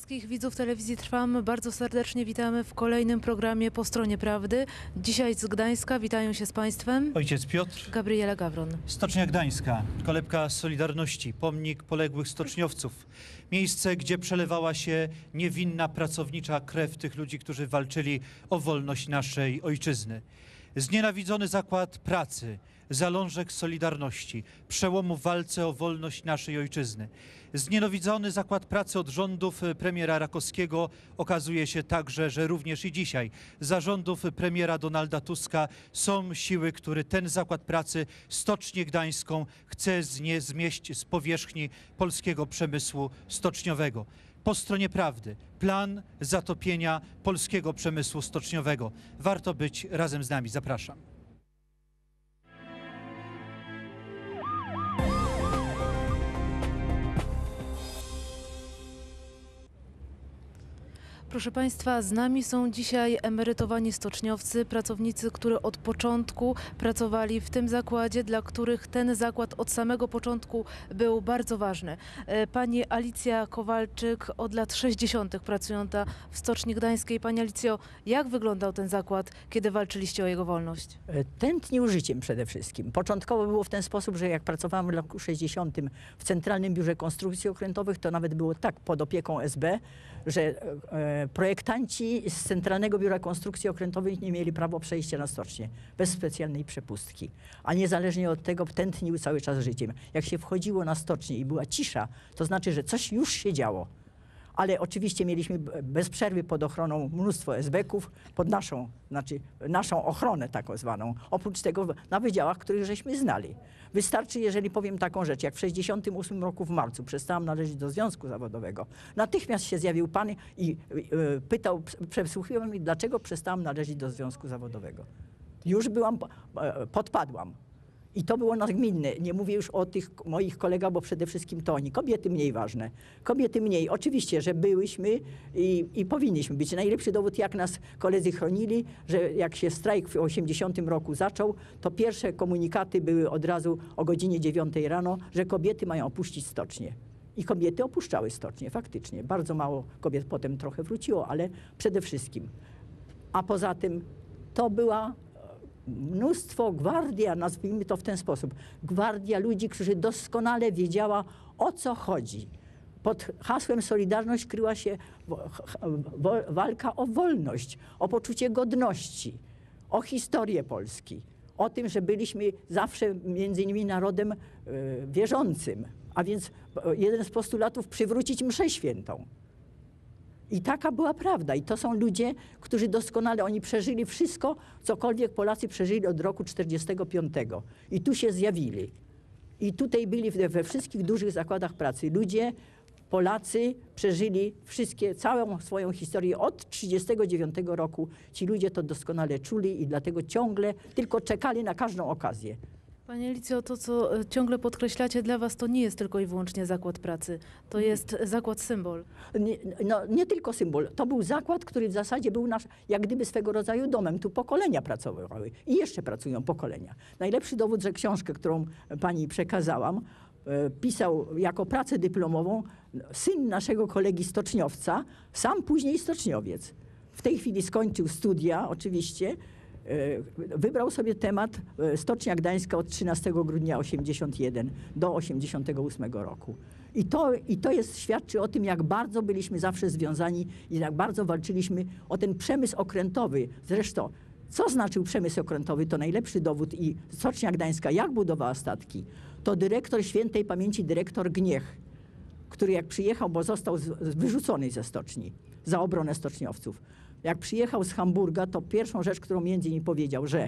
Wszystkich widzów telewizji Trwam bardzo serdecznie witamy w kolejnym programie Po stronie prawdy. Dzisiaj z Gdańska witają się z Państwem Ojciec Piotr, Gabriela Gawron. Stocznia Gdańska, kolebka Solidarności, pomnik poległych stoczniowców. Miejsce, gdzie przelewała się niewinna pracownicza krew tych ludzi, którzy walczyli o wolność naszej ojczyzny. Znienawidzony zakład pracy, zalążek Solidarności, przełomu w walce o wolność naszej ojczyzny. Znienawidzony zakład pracy od rządów premiera Rakowskiego okazuje się także, że również i dzisiaj za rządów premiera Donalda Tuska są siły, które ten zakład pracy, Stocznię Gdańską, chce zmieść z powierzchni polskiego przemysłu stoczniowego. Po stronie prawdy, plan zatopienia polskiego przemysłu stoczniowego. Warto być razem z nami. Zapraszam. Proszę Państwa, z nami są dzisiaj emerytowani stoczniowcy, pracownicy, którzy od początku pracowali w tym zakładzie, dla których ten zakład od samego początku był bardzo ważny. Pani Alicja Kowalczyk od lat 60. pracująca w Stoczni Gdańskiej. Pani Alicjo, jak wyglądał ten zakład, kiedy walczyliście o jego wolność? Tętnił życiem przede wszystkim. Początkowo było w ten sposób, że jak pracowałam w roku 60. w Centralnym Biurze Konstrukcji Okrętowych, to nawet było tak pod opieką SB, że projektanci z Centralnego Biura Konstrukcji Okrętowych nie mieli prawa przejścia na stocznię bez specjalnej przepustki. A niezależnie od tego tętnił cały czas życiem. Jak się wchodziło na stocznię i była cisza, to znaczy, że coś już się działo. Ale oczywiście mieliśmy bez przerwy pod ochroną mnóstwo SB-ków, pod naszą ochronę tak zwaną. Oprócz tego na wydziałach, których żeśmy znali. Wystarczy, jeżeli powiem taką rzecz, jak w 1968 roku w marcu przestałam należeć do Związku Zawodowego, natychmiast się zjawił pan i pytał, przesłuchiwał mnie, dlaczego przestałam należeć do Związku Zawodowego. Już podpadłam. I to było nagminne. Nie mówię już o tych moich kolegach, bo przede wszystkim to oni. Kobiety mniej ważne. Kobiety mniej. Oczywiście, że byłyśmy i powinniśmy być. Najlepszy dowód, jak nas koledzy chronili, że jak się strajk w 80 roku zaczął, to pierwsze komunikaty były od razu o godzinie 9 rano, że kobiety mają opuścić stocznię. I kobiety opuszczały stocznię, faktycznie. Bardzo mało kobiet potem trochę wróciło, ale przede wszystkim. A poza tym to była mnóstwo gwardia, nazwijmy to w ten sposób, gwardia ludzi, którzy doskonale wiedziała, o co chodzi. Pod hasłem Solidarność kryła się walka o wolność, o poczucie godności, o historię Polski, o tym, że byliśmy zawsze między innymi narodem wierzącym, a więc jeden z postulatów przywrócić mszę świętą. I taka była prawda. I to są ludzie, którzy doskonale, oni przeżyli wszystko, cokolwiek Polacy przeżyli od roku 45. I tu się zjawili. I tutaj byli we wszystkich dużych zakładach pracy. Ludzie, Polacy przeżyli całą swoją historię od 1939 roku. Ci ludzie to doskonale czuli i dlatego ciągle tylko czekali na każdą okazję. Pani Alicjo, to co ciągle podkreślacie, dla was to nie jest tylko i wyłącznie zakład pracy. To jest zakład symbol. Nie tylko symbol. To był zakład, który w zasadzie był nasz, jak gdyby swego rodzaju domem. Tu pokolenia pracowały i jeszcze pracują pokolenia. Najlepszy dowód, że książkę, którą pani przekazałam, pisał jako pracę dyplomową syn naszego kolegi stoczniowca, sam później stoczniowiec. W tej chwili skończył studia oczywiście. Wybrał sobie temat Stocznia Gdańska od 13 grudnia 81 do 88 roku. I to świadczy o tym, jak bardzo byliśmy zawsze związani i jak bardzo walczyliśmy o ten przemysł okrętowy. Zresztą, co znaczył przemysł okrętowy, to najlepszy dowód i Stocznia Gdańska, jak budowała statki, to dyrektor świętej pamięci, dyrektor Gniech, który jak przyjechał, bo został wyrzucony ze stoczni za obronę stoczniowców. Jak przyjechał z Hamburga, to pierwszą rzecz, którą między innymi powiedział, że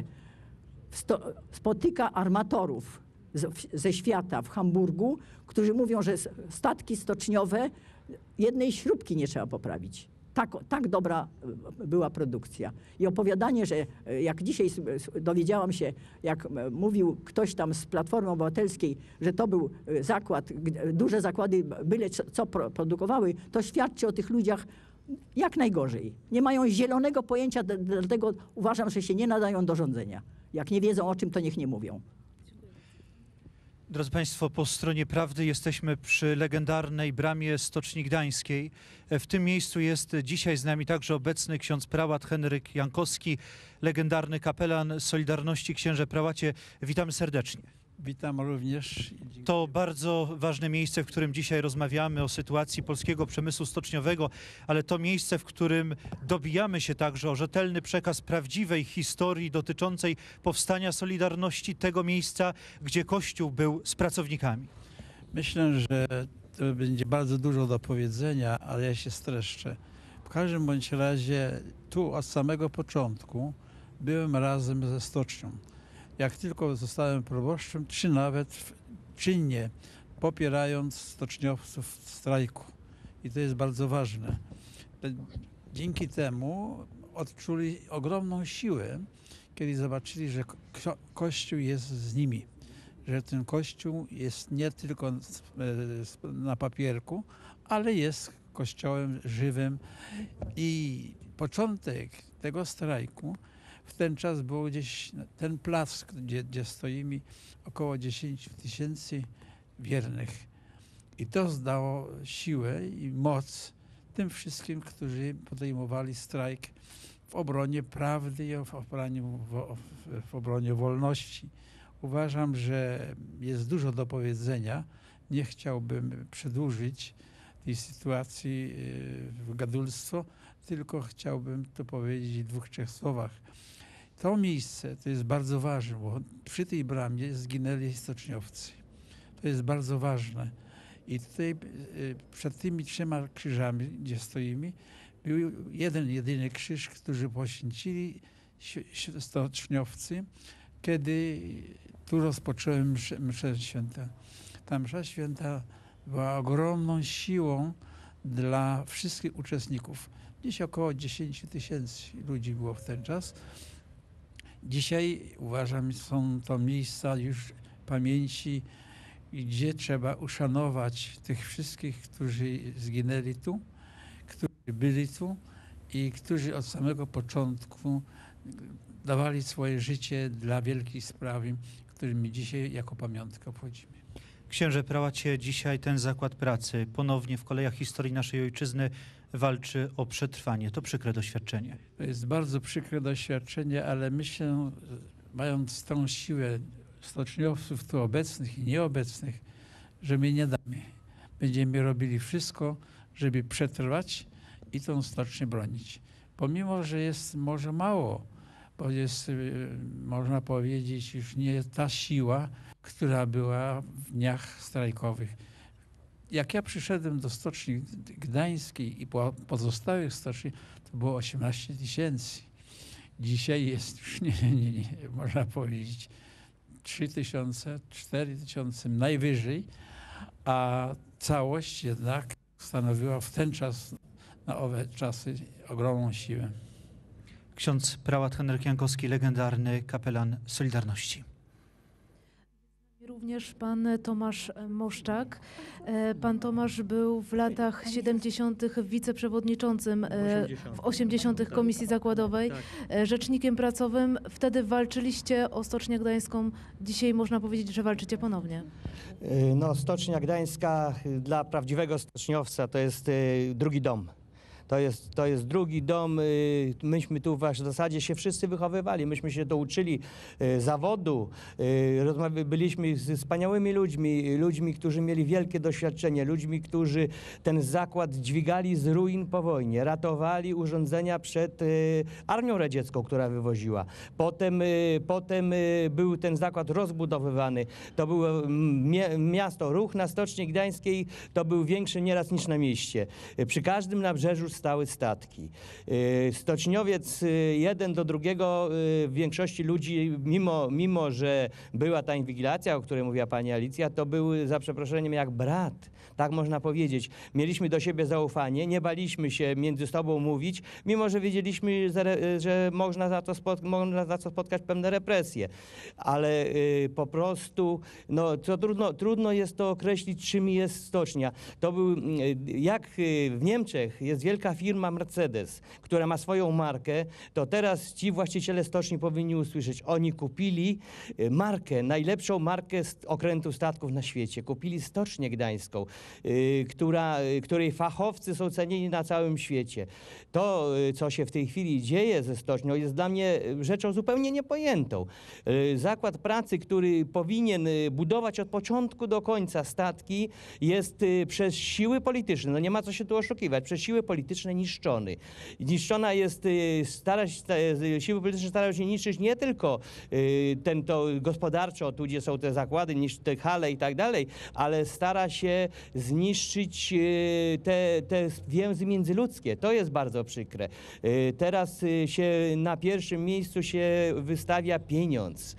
spotyka armatorów ze świata w Hamburgu, którzy mówią, że statki stoczniowe jednej śrubki nie trzeba poprawić. Tak dobra była produkcja. I opowiadanie, że jak dzisiaj dowiedziałam się, jak mówił ktoś tam z Platformy Obywatelskiej, że to był zakład, duże zakłady byle co produkowały, to świadczy o tych ludziach jak najgorzej. Nie mają zielonego pojęcia, dlatego uważam, że się nie nadają do rządzenia. Jak nie wiedzą o czym, to niech nie mówią. Drodzy Państwo, po stronie prawdy jesteśmy przy legendarnej bramie Stoczni Gdańskiej. W tym miejscu jest dzisiaj z nami także obecny ksiądz prałat Henryk Jankowski, legendarny kapelan Solidarności. Księże prałacie, witamy serdecznie. Witam również. To bardzo ważne miejsce, w którym dzisiaj rozmawiamy o sytuacji polskiego przemysłu stoczniowego, ale to miejsce, w którym dobijamy się także o rzetelny przekaz prawdziwej historii dotyczącej powstania Solidarności, tego miejsca, gdzie Kościół był z pracownikami. Myślę, że to będzie bardzo dużo do powiedzenia, ale ja się streszczę. W każdym bądź razie tu od samego początku byłem razem ze stocznią. Jak tylko zostałem proboszczem, czy nawet czynnie popierając stoczniowców w strajku. I to jest bardzo ważne. Dzięki temu odczuli ogromną siłę, kiedy zobaczyli, że Kościół jest z nimi. Że ten Kościół jest nie tylko na papierku, ale jest Kościołem żywym. I początek tego strajku w ten czas było gdzieś ten plac, gdzie stoimy, około 10 000 wiernych. I to zdało siłę i moc tym wszystkim, którzy podejmowali strajk w obronie prawdy i w obronie wolności. Uważam, że jest dużo do powiedzenia. Nie chciałbym przedłużyć tej sytuacji w gadulstwo, tylko chciałbym to powiedzieć w 2-3 słowach. To miejsce to jest bardzo ważne, bo przy tej bramie zginęli stoczniowcy. To jest bardzo ważne. I tutaj przed tymi 3 krzyżami, gdzie stoimy, był jeden, jedyny krzyż, który poświęcili stoczniowcy, kiedy tu rozpocząłem mszę świętą. Ta msza święta była ogromną siłą dla wszystkich uczestników. Dziś około 10 000 ludzi było w ten czas. Dzisiaj uważam, są to miejsca już pamięci, gdzie trzeba uszanować tych wszystkich, którzy zginęli tu, którzy byli tu i którzy od samego początku dawali swoje życie dla wielkiej sprawy, którymi dzisiaj jako pamiątkę obchodzimy. Księże prałacie, dzisiaj ten zakład pracy ponownie w kolejach historii naszej ojczyzny walczy o przetrwanie. To przykre doświadczenie. To jest bardzo przykre doświadczenie, ale myślę, mając tą siłę stoczniowców tu obecnych i nieobecnych, że my nie damy. Będziemy robili wszystko, żeby przetrwać i tą stocznię bronić. Pomimo, że jest może mało, bo jest, można powiedzieć, już nie ta siła, która była w dniach strajkowych. Jak ja przyszedłem do Stoczni Gdańskiej i pozostałych stoczni, to było 18 000. Dzisiaj jest już nie, można powiedzieć 3 000, 4 000 najwyżej, a całość jednak stanowiła w ten czas, na owe czasy, ogromną siłę. Ksiądz prałat Henryk Jankowski, legendarny kapelan Solidarności. Również pan Tomasz Moszczak. Pan Tomasz był w latach 70. wiceprzewodniczącym w 80. Komisji Zakładowej, rzecznikiem pracowym. Wtedy walczyliście o Stocznię Gdańską. Dzisiaj można powiedzieć, że walczycie ponownie. No, Stocznia Gdańska dla prawdziwego stoczniowca to jest drugi dom. To jest drugi dom. Myśmy tu w zasadzie się wszyscy wychowywali. Myśmy się tu uczyli zawodu. Byliśmy z wspaniałymi ludźmi, którzy mieli wielkie doświadczenie, ludźmi, którzy ten zakład dźwigali z ruin po wojnie, ratowali urządzenia przed Armią Radziecką, która wywoziła. Potem był ten zakład rozbudowywany. To było miasto, ruch na Stoczni Gdańskiej to był większy nieraz niż na mieście. Przy każdym nabrzeżu stały statki. Stoczniowiec jeden do drugiego w większości ludzi, mimo że była ta inwigilacja, o której mówiła pani Alicja, to był za przeproszeniem jak brat. Tak można powiedzieć. Mieliśmy do siebie zaufanie, nie baliśmy się między sobą mówić, mimo że wiedzieliśmy, że można za to spotkać pewne represje. Ale po prostu no, to trudno jest to określić, czym jest stocznia. To był, jak w Niemczech jest wielka niemiecka firma Mercedes, która ma swoją markę, to teraz ci właściciele stoczni powinni usłyszeć. Oni kupili markę, najlepszą markę okrętu statków na świecie. Kupili Stocznię Gdańską, której fachowcy są cenieni na całym świecie. To, co się w tej chwili dzieje ze stocznią, jest dla mnie rzeczą zupełnie niepojętą. Zakład pracy, który powinien budować od początku do końca statki, jest przez siły polityczne, no nie ma co się tu oszukiwać, przez siły polityczne niszczony. Niszczona jest, siły polityczne starają się niszczyć nie tylko to gospodarczo, tu gdzie są te zakłady, te hale i tak dalej, ale stara się zniszczyć te więzy międzyludzkie. To jest bardzo przykre. Teraz się na pierwszym miejscu się wystawia pieniądz.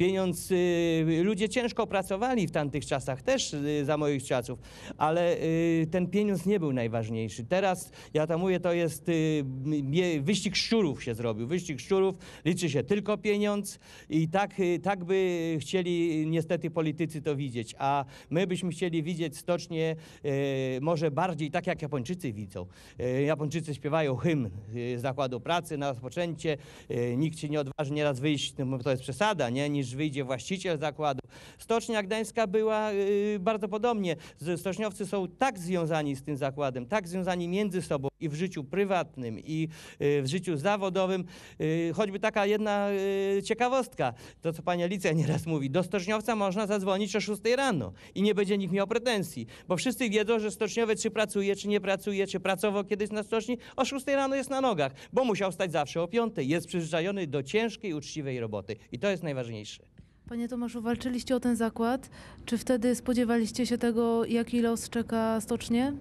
Ludzie ciężko pracowali w tamtych czasach, też za moich czasów, ale ten pieniądz nie był najważniejszy. Teraz, ja tam mówię, to jest wyścig szczurów się zrobił. Wyścig szczurów, liczy się tylko pieniądz i tak by chcieli niestety politycy to widzieć. A my byśmy chcieli widzieć stocznię może bardziej tak, jak Japończycy widzą. Japończycy śpiewają hymn zakładu pracy na rozpoczęcie. Nikt się nie odważy nieraz wyjść, no to jest przesada, nie? Niż wyjdzie właściciel zakładu. Stocznia Gdańska była bardzo podobnie. Stoczniowcy są tak związani z tym zakładem, tak związani między sobą i w życiu prywatnym, i w życiu zawodowym. Choćby taka jedna ciekawostka, to co pani Alicja nieraz mówi, do stoczniowca można zadzwonić o 6 rano i nie będzie nikt miał pretensji, bo wszyscy wiedzą, że stoczniowiec czy pracuje, czy nie pracuje, czy pracował kiedyś na stoczni, o 6 rano jest na nogach, bo musiał stać zawsze o 5. Jest przyzwyczajony do ciężkiej, uczciwej roboty i to jest najważniejsze. Panie Tomaszu, walczyliście o ten zakład. Czy wtedy spodziewaliście się tego, jaki los czeka stocznię?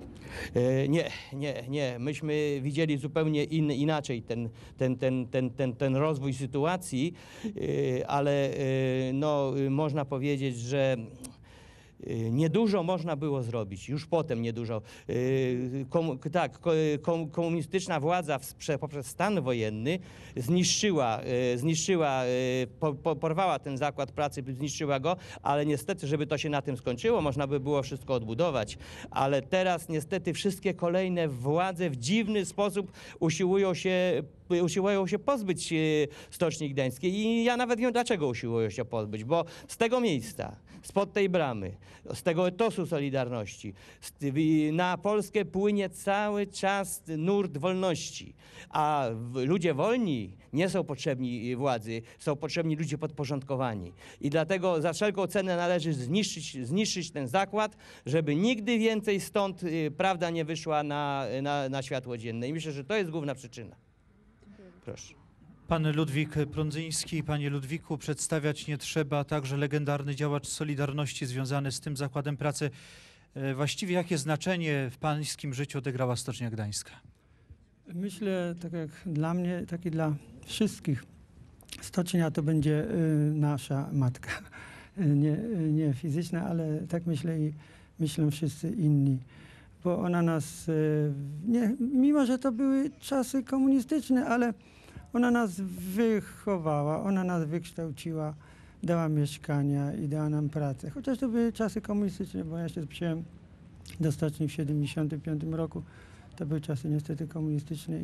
Nie. Myśmy widzieli zupełnie inaczej ten rozwój sytuacji, ale no, można powiedzieć, że niedużo można było zrobić, już potem niedużo. Komunistyczna władza poprzez stan wojenny porwała ten zakład pracy, zniszczyła go, ale niestety, żeby to się na tym skończyło, można by było wszystko odbudować, ale teraz niestety wszystkie kolejne władze w dziwny sposób usiłują się pozbyć Stoczni Gdańskiej i ja nawet wiem, dlaczego usiłują się pozbyć, bo z tego miejsca, spod tej bramy, z tego etosu Solidarności na Polskę płynie cały czas nurt wolności, a ludzie wolni nie są potrzebni władzy, są potrzebni ludzie podporządkowani. I dlatego za wszelką cenę należy zniszczyć ten zakład, żeby nigdy więcej stąd prawda nie wyszła na światło dzienne. I myślę, że to jest główna przyczyna. Proszę. Pan Ludwik Prądzyński. Panie Ludwiku, przedstawiać nie trzeba, także legendarny działacz Solidarności związany z tym zakładem pracy. Właściwie jakie znaczenie w pańskim życiu odegrała Stocznia Gdańska? Myślę, tak jak dla mnie, tak i dla wszystkich, stocznia to będzie nasza matka. Nie fizyczna, ale tak myślę i myślą wszyscy inni. Bo ona nas, mimo że to były czasy komunistyczne, ale ona nas wychowała, ona nas wykształciła, dała mieszkania i dała nam pracę. Chociaż to były czasy komunistyczne, bo ja się przyjąłem do stoczni w 1975 roku. To były czasy niestety komunistyczne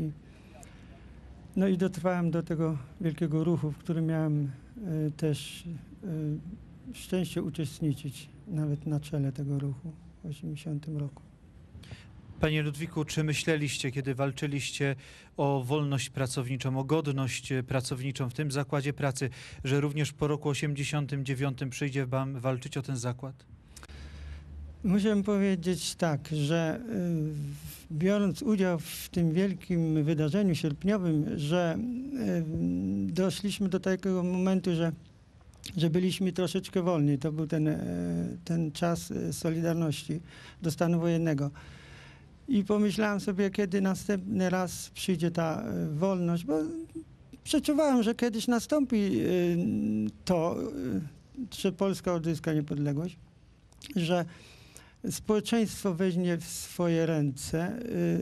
i dotrwałem do tego wielkiego ruchu, w którym miałem też szczęście uczestniczyć nawet na czele tego ruchu w 1980 roku. Panie Ludwiku, czy myśleliście, kiedy walczyliście o wolność pracowniczą, o godność pracowniczą w tym zakładzie pracy, że również po roku 1989 przyjdzie wam walczyć o ten zakład? Muszę powiedzieć tak, że biorąc udział w tym wielkim wydarzeniu sierpniowym, że doszliśmy do takiego momentu, że byliśmy troszeczkę wolni. To był ten czas Solidarności do stanu wojennego. I pomyślałem sobie, kiedy następny raz przyjdzie ta wolność, bo przeczuwałem, że kiedyś nastąpi to, że Polska odzyska niepodległość, że społeczeństwo weźmie w swoje ręce,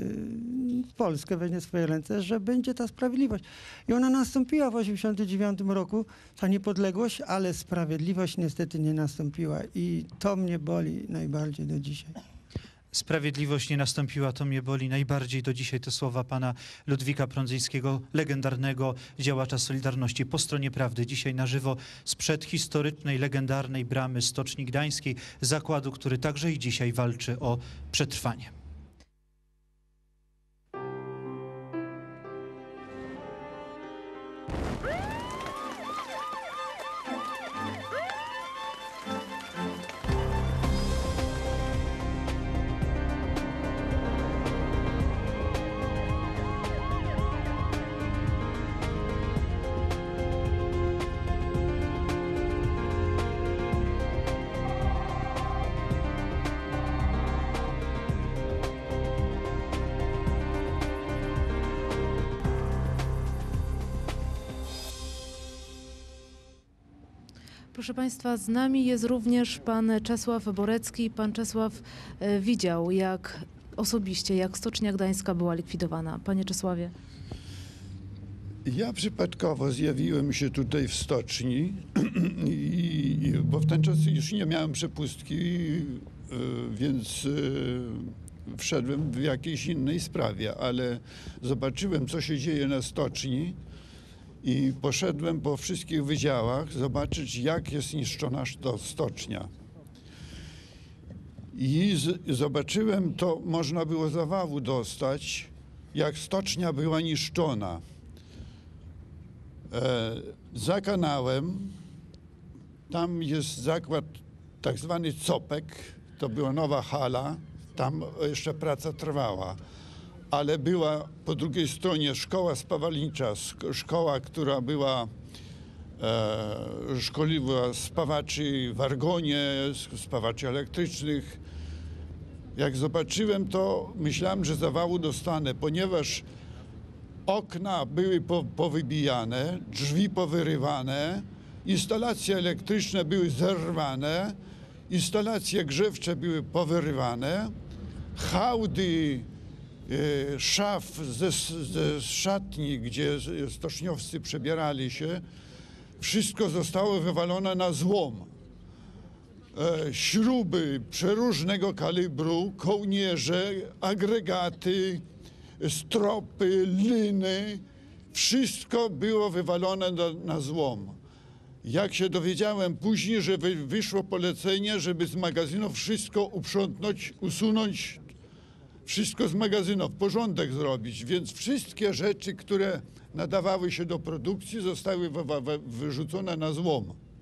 Polskę weźmie w swoje ręce, że będzie ta sprawiedliwość. I ona nastąpiła w 1989 roku, ta niepodległość, ale sprawiedliwość niestety nie nastąpiła i to mnie boli najbardziej do dzisiaj. Sprawiedliwość nie nastąpiła, to mnie boli najbardziej do dzisiaj. Te słowa pana Ludwika Prądzyńskiego, legendarnego działacza Solidarności po stronie prawdy. Dzisiaj na żywo sprzed historycznej, legendarnej bramy Stoczni Gdańskiej, zakładu, który także i dzisiaj walczy o przetrwanie. Proszę Państwa, z nami jest również pan Czesław Borecki. Pan Czesław widział osobiście, jak Stocznia Gdańska była likwidowana. Panie Czesławie. Ja przypadkowo zjawiłem się tutaj w stoczni, bo w ten czas już nie miałem przepustki, więc wszedłem w jakiejś innej sprawie, ale zobaczyłem, co się dzieje na stoczni i poszedłem po wszystkich wydziałach zobaczyć, jak jest niszczona stocznia. I zobaczyłem, to można było zawału dostać, jak stocznia była niszczona. Za kanałem, tam jest zakład tak zwany Copek, to była nowa hala, tam jeszcze praca trwała, ale była po drugiej stronie szkoła spawalnicza, szkoła, która była, szkoliła spawaczy w argonie, spawaczy elektrycznych. Jak zobaczyłem to, myślałem, że zawału dostanę, ponieważ okna były powybijane, drzwi powyrywane, instalacje elektryczne były zerwane, instalacje grzewcze były powyrywane, hałdy szaf ze szatni, gdzie stoczniowcy przebierali się, wszystko zostało wywalone na złom. Śruby przeróżnego kalibru, kołnierze, agregaty, stropy, liny, wszystko było wywalone na złom. Jak się dowiedziałem później, że wyszło polecenie, żeby z magazynów wszystko uprzątnąć, usunąć wszystko z magazynów, porządek zrobić, więc wszystkie rzeczy, które nadawały się do produkcji, zostały wyrzucone na złom.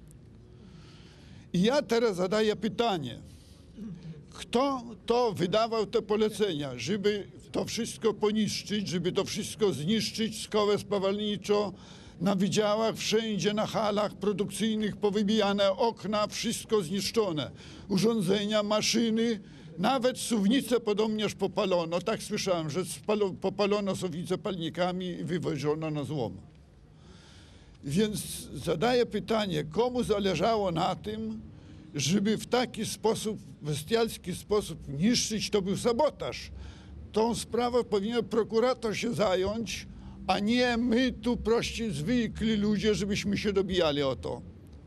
I ja teraz zadaję pytanie, kto to wydawał te polecenia, żeby to wszystko poniszczyć, żeby to wszystko zniszczyć, szkołę spawalniczą, na wydziałach, wszędzie na halach produkcyjnych powybijane okna, wszystko zniszczone. Urządzenia, maszyny, nawet suwnice podobnież popalono. Tak słyszałem, że popalono suwnice palnikami i wywoziono na złom. Więc zadaję pytanie, komu zależało na tym, żeby w taki sposób, bestialski sposób niszczyć, to był sabotaż. Tą sprawą powinien prokurator się zająć, a nie my tu prości, zwykli ludzie, żebyśmy się dobijali o to.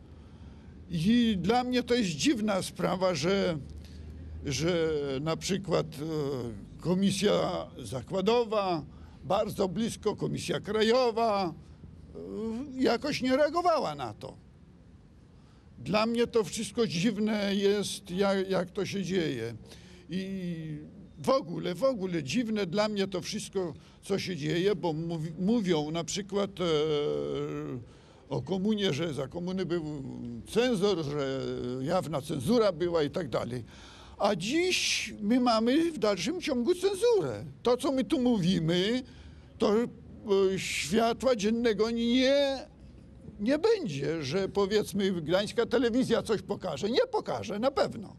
I dla mnie to jest dziwna sprawa, że na przykład Komisja Zakładowa, bardzo blisko Komisja Krajowa, jakoś nie reagowała na to. Dla mnie to wszystko dziwne jest, jak to się dzieje. I w ogóle dziwne dla mnie to wszystko, co się dzieje, bo mówią na przykład o komunie, że za komuny był cenzor, że jawna cenzura była i tak dalej. A dziś my mamy w dalszym ciągu cenzurę. To, co my tu mówimy, to światła dziennego nie będzie, że powiedzmy gdańska telewizja coś pokaże. Nie pokaże, na pewno.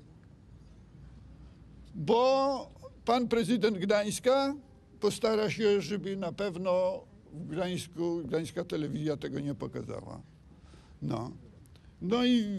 Bo pan prezydent Gdańska postara się, żeby na pewno w Gdańsku gdańska telewizja tego nie pokazała. No i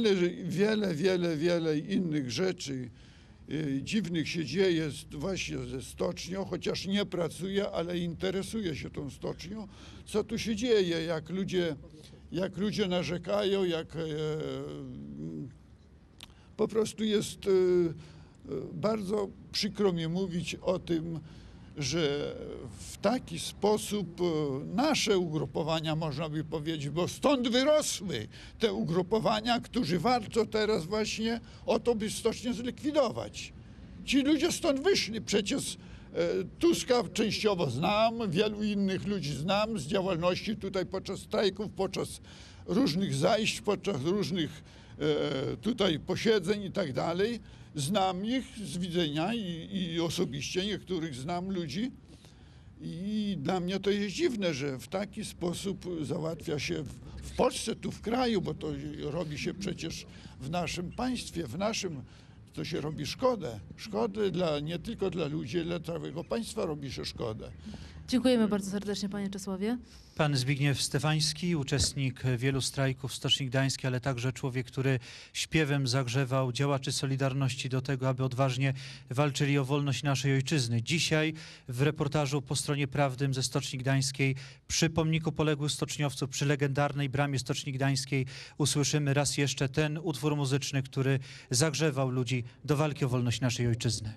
wiele innych rzeczy dziwnych się dzieje właśnie ze stocznią, chociaż nie pracuję, ale interesuję się tą stocznią. Co tu się dzieje, jak ludzie narzekają, jak po prostu jest Bardzo przykro mi mówić o tym, że w taki sposób nasze ugrupowania, można by powiedzieć, bo stąd wyrosły te ugrupowania, którzy walczą teraz właśnie o to, by stocznię zlikwidować. Ci ludzie stąd wyszli. Przecież Tuska częściowo znam, wielu innych ludzi znam z działalności tutaj podczas strajków, podczas różnych zajść, podczas różnych tutaj posiedzeń i tak dalej. Znam ich z widzenia i osobiście niektórych znam ludzi. I dla mnie to jest dziwne, że w taki sposób załatwia się w Polsce, tu w kraju, bo to robi się przecież w naszym państwie, to się robi szkodę. Szkodę nie tylko dla ludzi, ale dla całego państwa robi się szkodę. Dziękujemy bardzo serdecznie, panie Czesławie. Pan Zbigniew Stefański, uczestnik wielu strajków w Stoczni Gdańskiej, ale także człowiek, który śpiewem zagrzewał działaczy Solidarności do tego, aby odważnie walczyli o wolność naszej ojczyzny. Dzisiaj w reportażu po stronie Prawdy ze Stoczni Gdańskiej przy pomniku poległych stoczniowców, przy legendarnej bramie Stoczni Gdańskiej usłyszymy raz jeszcze ten utwór muzyczny, który zagrzewał ludzi do walki o wolność naszej ojczyzny.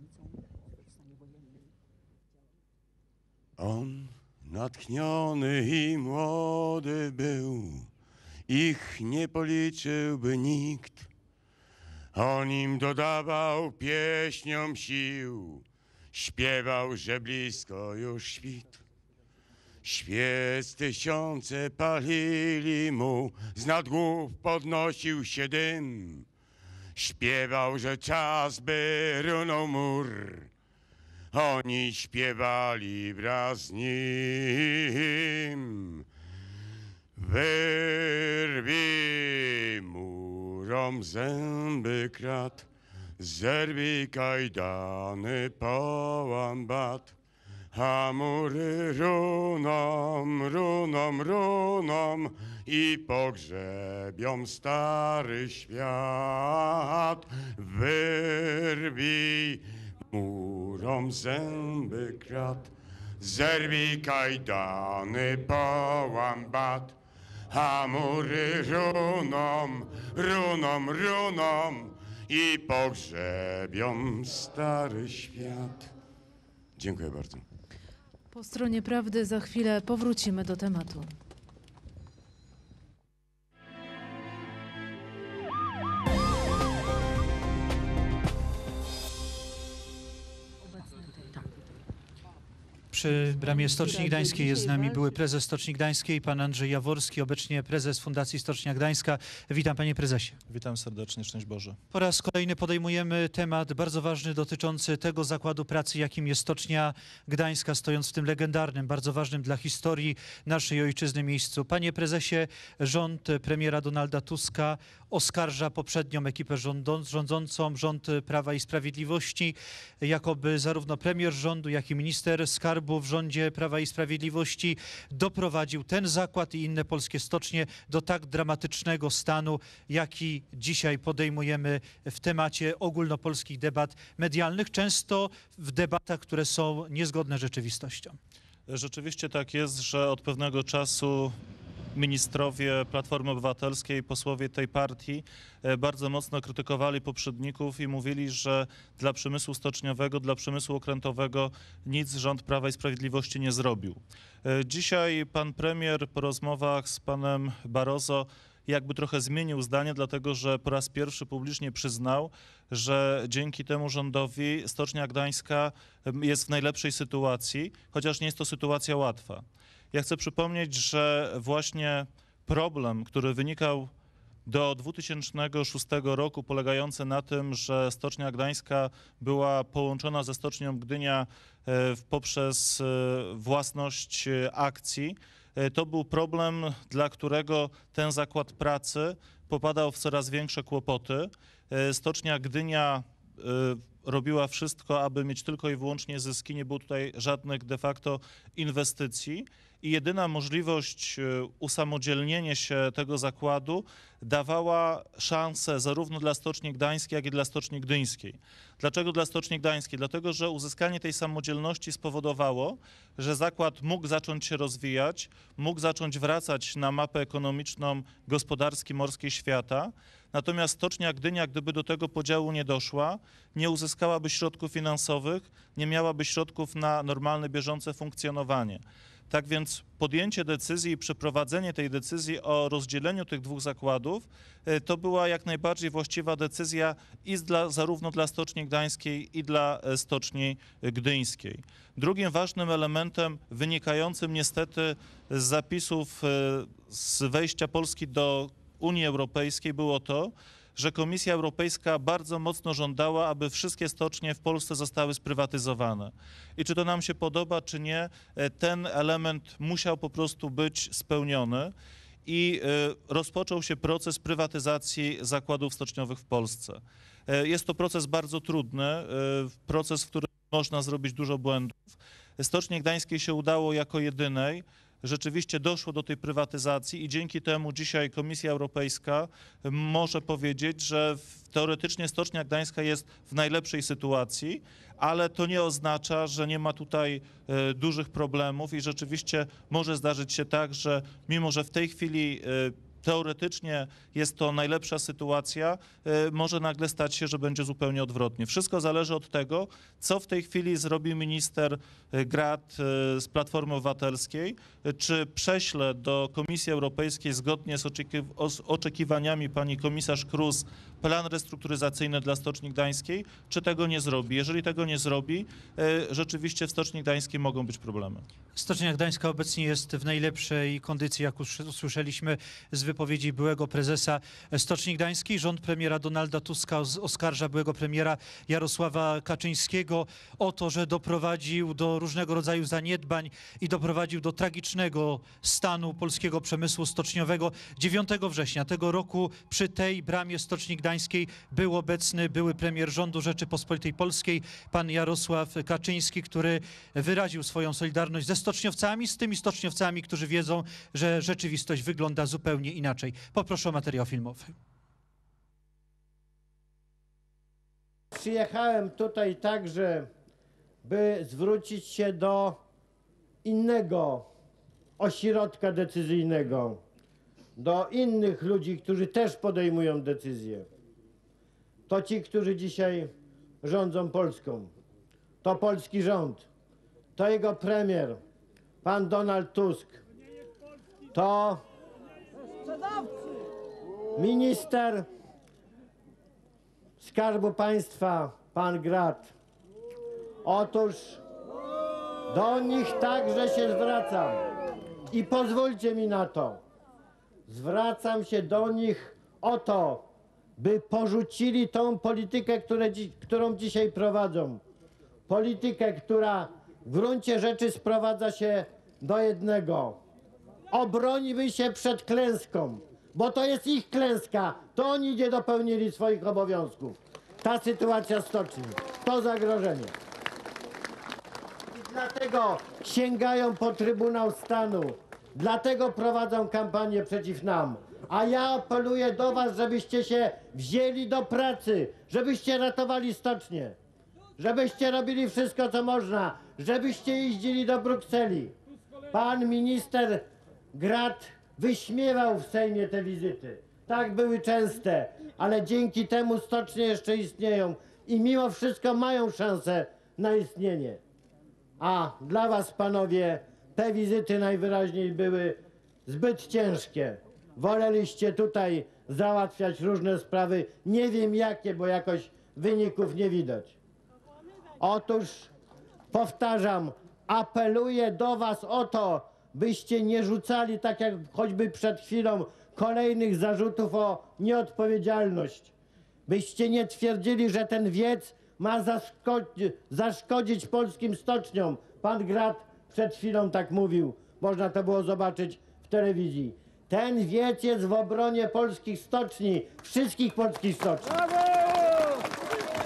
On natchniony i młody był, ich nie policzyłby nikt. On im dodawał pieśniom sił, śpiewał, że blisko już świt. Świec tysiące palili mu, z nad głów podnosił się dym. Śpiewał, że czas by runął mur. Oni śpiewali wraz z nim. Wyrwij murom zęby krat, zerwij kajdany, połam bat, a mury runą, runą, runą i pogrzebią stary świat. Wyrwij murom zęby krat, zerwij kajdany, połam bat, a mury runą, runą, runą i pogrzebią stary świat. Dziękuję bardzo. Po stronie Prawdy za chwilę powrócimy do tematu. Przy bramie Stoczni Gdańskiej jest z nami były prezes Stoczni Gdańskiej, pan Andrzej Jaworski, obecnie prezes Fundacji Stocznia Gdańska. Witam, panie prezesie. Witam serdecznie, szczęść Boże. Po raz kolejny podejmujemy temat bardzo ważny dotyczący tego zakładu pracy, jakim jest Stocznia Gdańska, stojąc w tym legendarnym, bardzo ważnym dla historii naszej ojczyzny miejscu. Panie prezesie, rząd premiera Donalda Tuska oskarża poprzednią ekipę rządzącą, rząd Prawa i Sprawiedliwości, jakoby zarówno premier rządu, jak i minister skarbu w rządzie Prawa i Sprawiedliwości doprowadził ten zakład i inne polskie stocznie do tak dramatycznego stanu, jaki dzisiaj podejmujemy w temacie ogólnopolskich debat medialnych, często w debatach, które są niezgodne z rzeczywistością. Rzeczywiście tak jest, że od pewnego czasu ministrowie Platformy Obywatelskiej, posłowie tej partii bardzo mocno krytykowali poprzedników i mówili, że dla przemysłu stoczniowego, dla przemysłu okrętowego nic rząd Prawa i Sprawiedliwości nie zrobił. Dzisiaj pan premier po rozmowach z panem Barroso jakby trochę zmienił zdanie, dlatego że po raz pierwszy publicznie przyznał, że dzięki temu rządowi Stocznia Gdańska jest w najlepszej sytuacji, chociaż nie jest to sytuacja łatwa. Ja chcę przypomnieć, że właśnie problem, który wynikał do 2006 roku, polegający na tym, że Stocznia Gdańska była połączona ze Stocznią Gdynia poprzez własność akcji, to był problem, dla którego ten zakład pracy popadał w coraz większe kłopoty. Stocznia Gdynia robiła wszystko, aby mieć tylko i wyłącznie zyski, nie było tutaj żadnych de facto inwestycji i jedyna możliwość usamodzielnienia się tego zakładu dawała szansę zarówno dla Stoczni Gdańskiej, jak i dla Stoczni Gdyńskiej. Dlaczego dla Stoczni Gdańskiej? Dlatego, że uzyskanie tej samodzielności spowodowało, że zakład mógł zacząć się rozwijać, mógł zacząć wracać na mapę ekonomiczną gospodarki morskiej świata. Natomiast Stocznia Gdynia, gdyby do tego podziału nie doszła, nie uzyskałaby środków finansowych, nie miałaby środków na normalne, bieżące funkcjonowanie. Tak więc podjęcie decyzji i przeprowadzenie tej decyzji o rozdzieleniu tych dwóch zakładów to była jak najbardziej właściwa decyzja i zarówno dla Stoczni Gdańskiej i dla Stoczni Gdyńskiej. Drugim ważnym elementem wynikającym niestety z zapisów z wejścia Polski do Unii Europejskiej było to, że Komisja Europejska bardzo mocno żądała, aby wszystkie stocznie w Polsce zostały sprywatyzowane. I czy to nam się podoba, czy nie, ten element musiał po prostu być spełniony i rozpoczął się proces prywatyzacji zakładów stoczniowych w Polsce. Jest to proces bardzo trudny, proces, w którym można zrobić dużo błędów. Stocznie Gdańskiej się udało jako jedynej. Rzeczywiście doszło do tej prywatyzacji i dzięki temu dzisiaj Komisja Europejska może powiedzieć, że teoretycznie Stocznia Gdańska jest w najlepszej sytuacji, ale to nie oznacza, że nie ma tutaj dużych problemów i rzeczywiście może zdarzyć się tak, że mimo, że w tej chwili teoretycznie jest to najlepsza sytuacja, może nagle stać się, że będzie zupełnie odwrotnie. Wszystko zależy od tego, co w tej chwili zrobi minister Grad z Platformy Obywatelskiej, czy prześle do Komisji Europejskiej zgodnie z oczekiwaniami pani komisarz Kroes plan restrukturyzacyjny dla Stoczni Gdańskiej, czy tego nie zrobi. Jeżeli tego nie zrobi, rzeczywiście w Stoczni Gdańskiej mogą być problemy. Stocznia Gdańska obecnie jest w najlepszej kondycji, jak usłyszeliśmy z wypowiedzi byłego prezesa Stoczni Gdańskiej. Rząd premiera Donalda Tuska oskarża byłego premiera Jarosława Kaczyńskiego o to, że doprowadził do różnego rodzaju zaniedbań i doprowadził do tragicznego stanu polskiego przemysłu stoczniowego. 9 września tego roku przy tej bramie Stoczni Gdańskiej był obecny były premier rządu Rzeczypospolitej Polskiej, pan Jarosław Kaczyński, który wyraził swoją solidarność ze stoczniowcami, z tymi stoczniowcami, którzy wiedzą, że rzeczywistość wygląda zupełnie inaczej. Poproszę o materiał filmowy. Przyjechałem tutaj także, by zwrócić się do innego ośrodka decyzyjnego, do innych ludzi, którzy też podejmują decyzje. To ci, którzy dzisiaj rządzą Polską. To polski rząd. To jego premier, pan Donald Tusk. To minister Skarbu Państwa, pan Grad. Otóż do nich także się zwracam i pozwólcie mi na to. Zwracam się do nich o to, by porzucili tą politykę, którą dzisiaj prowadzą. Politykę, która w gruncie rzeczy sprowadza się do jednego. Obroniły się przed klęską, bo to jest ich klęska. To oni nie dopełnili swoich obowiązków. Ta sytuacja stoczni, to zagrożenie. I dlatego sięgają po Trybunał Stanu. Dlatego prowadzą kampanię przeciw nam. A ja apeluję do was, żebyście się wzięli do pracy, żebyście ratowali stocznię, żebyście robili wszystko, co można, żebyście jeździli do Brukseli. Pan minister Grad wyśmiewał w Sejmie te wizyty. Tak, były częste, ale dzięki temu stocznie jeszcze istnieją i mimo wszystko mają szansę na istnienie. A dla was, panowie, te wizyty najwyraźniej były zbyt ciężkie. Woleliście tutaj załatwiać różne sprawy, nie wiem jakie, bo jakoś wyników nie widać. Otóż, powtarzam, apeluję do was o to, byście nie rzucali, tak jak choćby przed chwilą, kolejnych zarzutów o nieodpowiedzialność. Byście nie twierdzili, że ten wiec ma zaszkodzić polskim stoczniom. Pan Grad przed chwilą tak mówił. Można to było zobaczyć w telewizji. Ten wiec jest w obronie polskich stoczni, wszystkich polskich stoczni.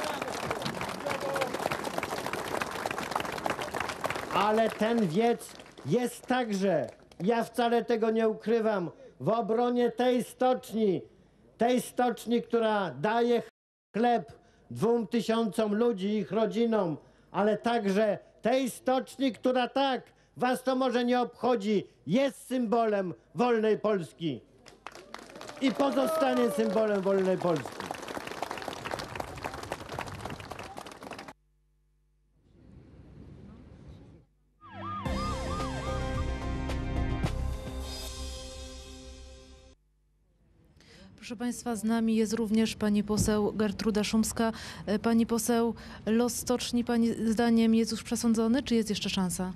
Ale ten wiec jest także, ja wcale tego nie ukrywam, w obronie tej stoczni, która daje chleb 2000 ludzi i ich rodzinom, ale także tej stoczni, która tak, was to może nie obchodzi, jest symbolem wolnej Polski i pozostanie symbolem wolnej Polski. Proszę Państwa, z nami jest również pani poseł Gertruda Szumska. Pani poseł, los stoczni pani zdaniem jest już przesądzony, czy jest jeszcze szansa?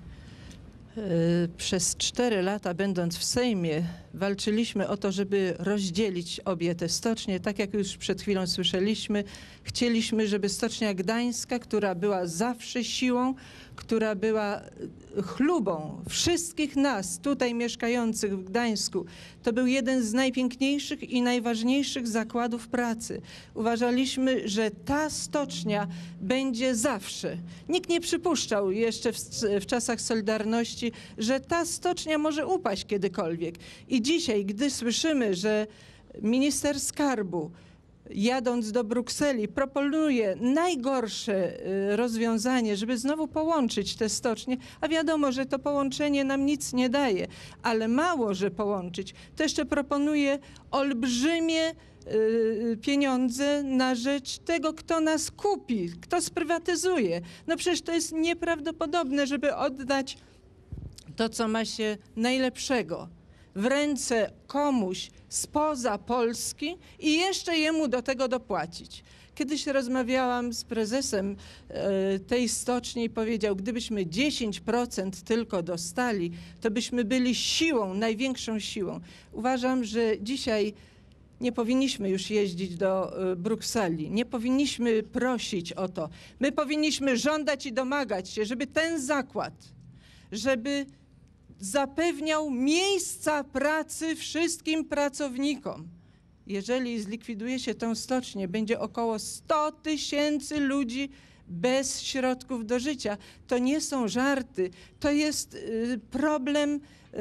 Przez 4 lata, będąc w Sejmie, walczyliśmy o to, żeby rozdzielić obie te stocznie. Tak jak już przed chwilą słyszeliśmy, chcieliśmy, żeby Stocznia Gdańska, która była zawsze siłą, która była chlubą wszystkich nas tutaj mieszkających w Gdańsku, to był jeden z najpiękniejszych i najważniejszych zakładów pracy. Uważaliśmy, że ta stocznia będzie zawsze. Nikt nie przypuszczał jeszcze w czasach Solidarności, że ta stocznia może upaść kiedykolwiek. I dzisiaj, gdy słyszymy, że minister skarbu, jadąc do Brukseli, proponuje najgorsze rozwiązanie, żeby znowu połączyć te stocznie, a wiadomo, że to połączenie nam nic nie daje, ale mało, że połączyć, to jeszcze proponuje olbrzymie pieniądze na rzecz tego, kto nas kupi, kto sprywatyzuje. No przecież to jest nieprawdopodobne, żeby oddać to, co ma się najlepszego w ręce komuś spoza Polski i jeszcze jemu do tego dopłacić. Kiedyś rozmawiałam z prezesem tej stoczni i powiedział, gdybyśmy 10% tylko dostali, to byśmy byli siłą, największą siłą. Uważam, że dzisiaj nie powinniśmy już jeździć do Brukseli, nie powinniśmy prosić o to. My powinniśmy żądać i domagać się, żeby ten zakład, żeby zapewniał miejsca pracy wszystkim pracownikom. Jeżeli zlikwiduje się tę stocznię, będzie około 100 000 ludzi bez środków do życia. To nie są żarty, to jest problem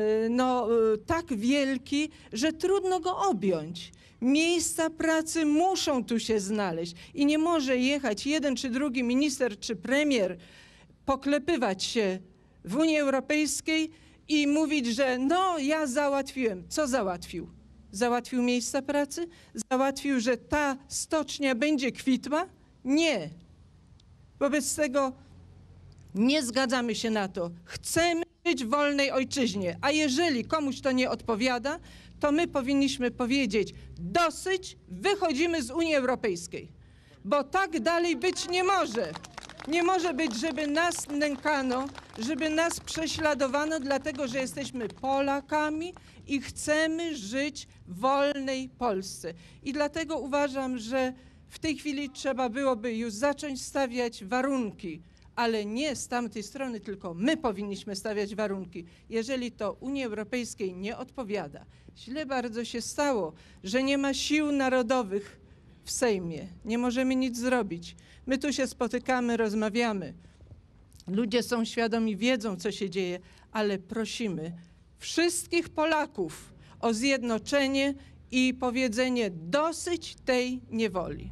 tak wielki, że trudno go objąć. Miejsca pracy muszą tu się znaleźć i nie może jechać jeden czy drugi minister czy premier, poklepywać się w Unii Europejskiej i mówić, że no ja załatwiłem. Co załatwił? Załatwił miejsca pracy? Załatwił, że ta stocznia będzie kwitła? Nie. Wobec tego nie zgadzamy się na to. Chcemy żyć w wolnej ojczyźnie, a jeżeli komuś to nie odpowiada, to my powinniśmy powiedzieć dosyć, wychodzimy z Unii Europejskiej. Bo tak dalej być nie może. Nie może być, żeby nas nękano, żeby nas prześladowano, dlatego że jesteśmy Polakami i chcemy żyć w wolnej Polsce. I dlatego uważam, że w tej chwili trzeba byłoby już zacząć stawiać warunki, ale nie z tamtej strony, tylko my powinniśmy stawiać warunki. Jeżeli to Unii Europejskiej nie odpowiada, źle bardzo się stało, że nie ma sił narodowych w Sejmie. Nie możemy nic zrobić. My tu się spotykamy, rozmawiamy. Ludzie są świadomi, wiedzą, co się dzieje, ale prosimy wszystkich Polaków o zjednoczenie i powiedzenie dosyć tej niewoli.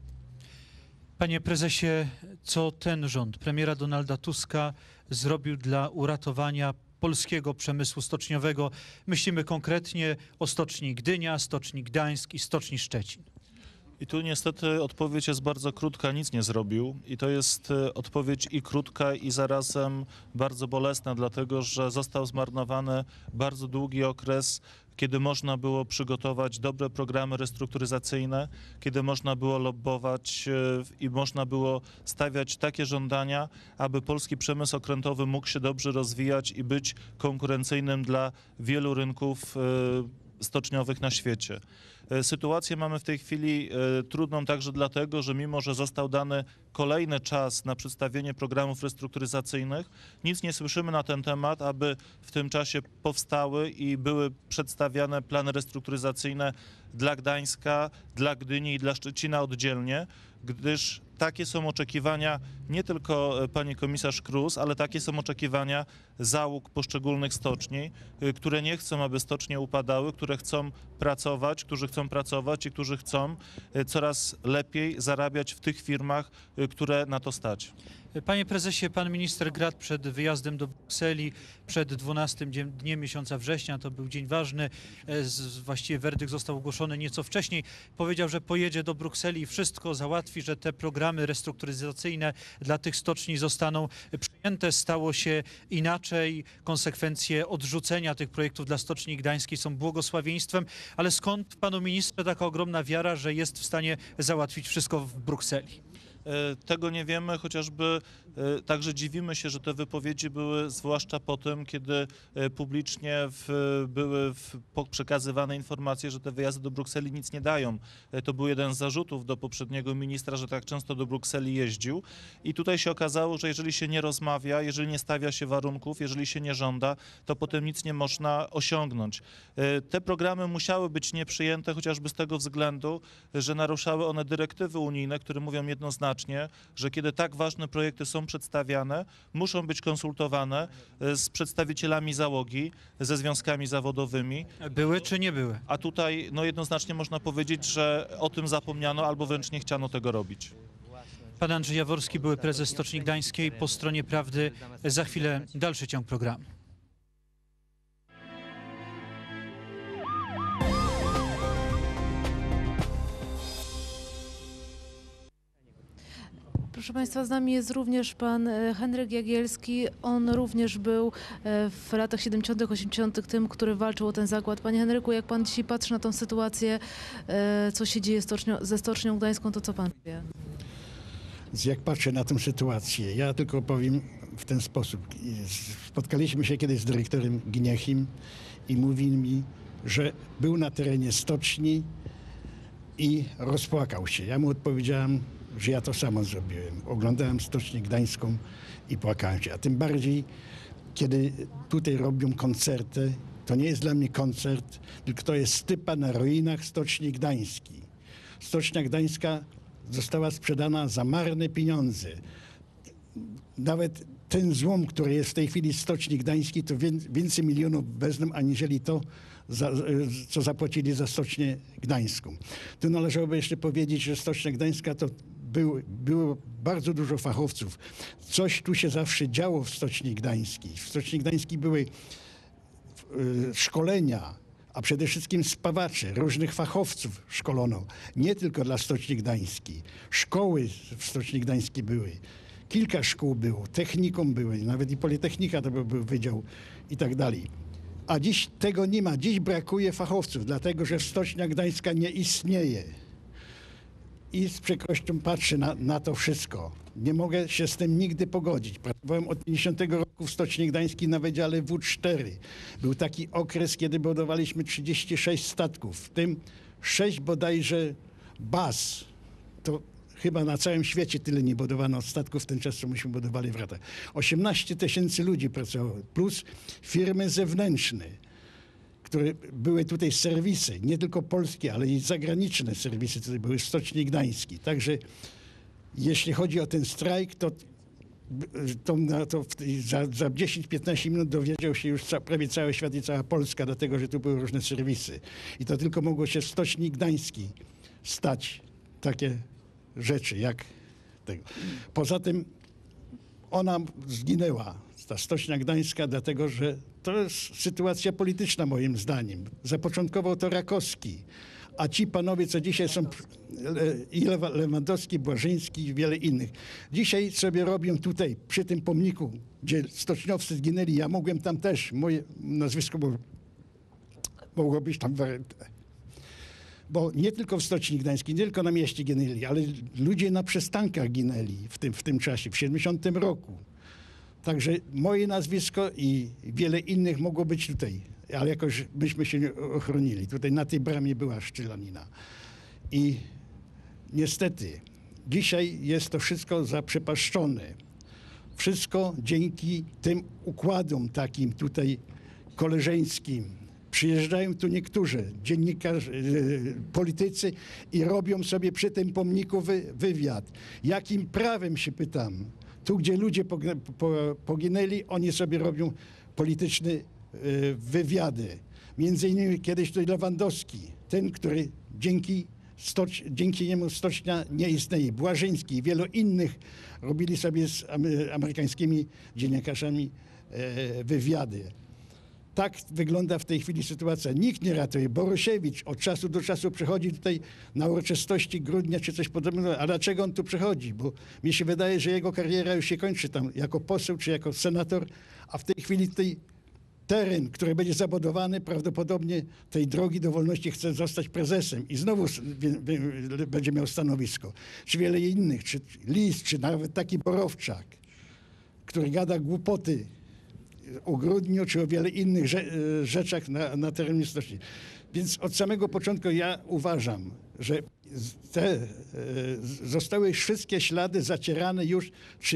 Panie prezesie, co ten rząd premiera Donalda Tuska zrobił dla uratowania polskiego przemysłu stoczniowego? Myślimy konkretnie o stoczni Gdynia, stoczni Gdańsk i stoczni Szczecin. I tu niestety odpowiedź jest bardzo krótka, nic nie zrobił. I to jest odpowiedź i krótka, i zarazem bardzo bolesna, dlatego że został zmarnowany bardzo długi okres, kiedy można było przygotować dobre programy restrukturyzacyjne, kiedy można było lobbować i można było stawiać takie żądania, aby polski przemysł okrętowy mógł się dobrze rozwijać i być konkurencyjnym dla wielu rynków stoczniowych na świecie. Sytuację mamy w tej chwili trudną także dlatego, że mimo, że został dany kolejny czas na przedstawienie programów restrukturyzacyjnych, nic nie słyszymy na ten temat, aby w tym czasie powstały i były przedstawiane plany restrukturyzacyjne dla Gdańska, dla Gdyni i dla Szczecina oddzielnie, gdyż takie są oczekiwania nie tylko pani komisarz Krus, ale takie są oczekiwania załóg poszczególnych stoczni, które nie chcą, aby stocznie upadały, które chcą pracować, którzy chcą pracować i którzy chcą coraz lepiej zarabiać w tych firmach, które na to stać. Panie prezesie, pan minister Grad przed wyjazdem do Brukseli, przed 12 dniem miesiąca września, to był dzień ważny, właściwie werdykt został ogłoszony nieco wcześniej, powiedział, że pojedzie do Brukseli i wszystko załatwi, że te programy restrukturyzacyjne dla tych stoczni zostaną przyjęte. Stało się inaczej. Konsekwencje odrzucenia tych projektów dla Stoczni Gdańskiej są błogosławieństwem, ale skąd panu ministrze taka ogromna wiara, że jest w stanie załatwić wszystko w Brukseli? Tego nie wiemy, chociażby także dziwimy się, że te wypowiedzi były zwłaszcza po tym, kiedy publicznie były przekazywane informacje, że te wyjazdy do Brukseli nic nie dają. To był jeden z zarzutów do poprzedniego ministra, że tak często do Brukseli jeździł i tutaj się okazało, że jeżeli się nie rozmawia, jeżeli nie stawia się warunków, jeżeli się nie żąda, to potem nic nie można osiągnąć. Te programy musiały być nieprzyjęte chociażby z tego względu, że naruszały one dyrektywy unijne, które mówią jednoznacznie, że kiedy tak ważne projekty są przedstawiane, muszą być konsultowane z przedstawicielami załogi, ze związkami zawodowymi. Były czy nie były? A tutaj no jednoznacznie można powiedzieć, że o tym zapomniano albo wręcz nie chciano tego robić. Pan Andrzej Jaworski, były prezes Stoczni Gdańskiej. Po stronie prawdy za chwilę dalszy ciąg programu. Proszę Państwa, z nami jest również pan Henryk Jagielski. On również był w latach 70., 80. tym, który walczył o ten zakład. Panie Henryku, jak pan dzisiaj patrzy na tę sytuację, co się dzieje ze Stocznią Gdańską, to co pan wie? Jak patrzę na tę sytuację, ja tylko powiem w ten sposób. Spotkaliśmy się kiedyś z dyrektorem Gniechim i mówił mi, że był na terenie stoczni i rozpłakał się. Ja mu odpowiedziałem, że ja to samo zrobiłem. Oglądałem Stocznię Gdańską i płakałem się. A tym bardziej, kiedy tutaj robią koncerty, to nie jest dla mnie koncert, tylko to jest stypa na ruinach Stoczni Gdańskiej. Stocznia Gdańska została sprzedana za marne pieniądze. Nawet ten złom, który jest w tej chwili w Stoczni Gdańskiej, to więcej milionów wezmą, aniżeli to, co zapłacili za Stocznię Gdańską. Tu należałoby jeszcze powiedzieć, że Stocznia Gdańska to było bardzo dużo fachowców. Coś tu się zawsze działo w Stoczni Gdańskiej. W Stoczni Gdańskiej były szkolenia, a przede wszystkim spawacze, różnych fachowców szkolono. Nie tylko dla Stoczni Gdańskiej. Szkoły w Stoczni Gdańskiej były. Kilka szkół było, technikum były, nawet i Politechnika to był wydział i tak dalej. A dziś tego nie ma. Dziś brakuje fachowców, dlatego że Stocznia Gdańska nie istnieje. I z przykrością patrzę na to wszystko. Nie mogę się z tym nigdy pogodzić. Pracowałem od 50 roku w Stoczni Gdańskiej na Wydziale W4. Był taki okres, kiedy budowaliśmy 36 statków, w tym 6 bodajże baz. To chyba na całym świecie tyle nie budowano statków w ten czas, co myśmy budowali w Ratach. 18 000 ludzi pracowało, plus firmy zewnętrzne, które były tutaj serwisy, nie tylko polskie, ale i zagraniczne serwisy, które były w Stoczni Gdańskiej. Także jeśli chodzi o ten strajk, to za 10-15 minut dowiedział się już prawie cały świat i cała Polska, dlatego że tu były różne serwisy. I to tylko mogło się w Stoczni Gdańskiej stać takie rzeczy jak tego. Poza tym ona zginęła, ta Stocznia Gdańska, dlatego że to jest sytuacja polityczna moim zdaniem. Zapoczątkował to Rakowski, a ci panowie, co dzisiaj są, i Lewandowski, Błażyński i wiele innych, dzisiaj sobie robią tutaj, przy tym pomniku, gdzie stoczniowcy zginęli, ja mogłem tam też, moje nazwisko mogło być tam, bo nie tylko w Stoczni Gdańskiej, nie tylko na mieście ginęli, ale ludzie na przystankach ginęli w tym czasie, w 70 roku. Także moje nazwisko i wiele innych mogło być tutaj, ale jakoś byśmy się nie ochronili. Tutaj na tej bramie była szczelanina. I niestety dzisiaj jest to wszystko zaprzepaszczone. Wszystko dzięki tym układom takim tutaj koleżeńskim, Przyjeżdżają tu niektórzy dziennikarze, politycy i robią sobie przy tym pomniku wywiad. Jakim prawem, się pytam? Tu, gdzie ludzie poginęli, oni sobie robią polityczne wywiady. Między innymi kiedyś to Lewandowski, ten, który dzięki niemu stocznia nie istnieje. Błażyński i wielu innych robili sobie z amerykańskimi dziennikarzami wywiady. Tak wygląda w tej chwili sytuacja. Nikt nie ratuje. Borusiewicz od czasu do czasu przychodzi tutaj na uroczystości grudnia czy coś podobnego. A dlaczego on tu przychodzi? Bo mi się wydaje, że jego kariera już się kończy tam jako poseł czy jako senator, a w tej chwili tutaj teren, który będzie zabudowany, prawdopodobnie tej drogi do wolności chce zostać prezesem i znowu będzie miał stanowisko. Czy wiele innych, czy Lis, czy nawet taki Borowczak, który gada głupoty o grudniu, czy o wiele innych rzeczach na terenie stoczni. Więc od samego początku ja uważam, że zostały wszystkie ślady zacierane już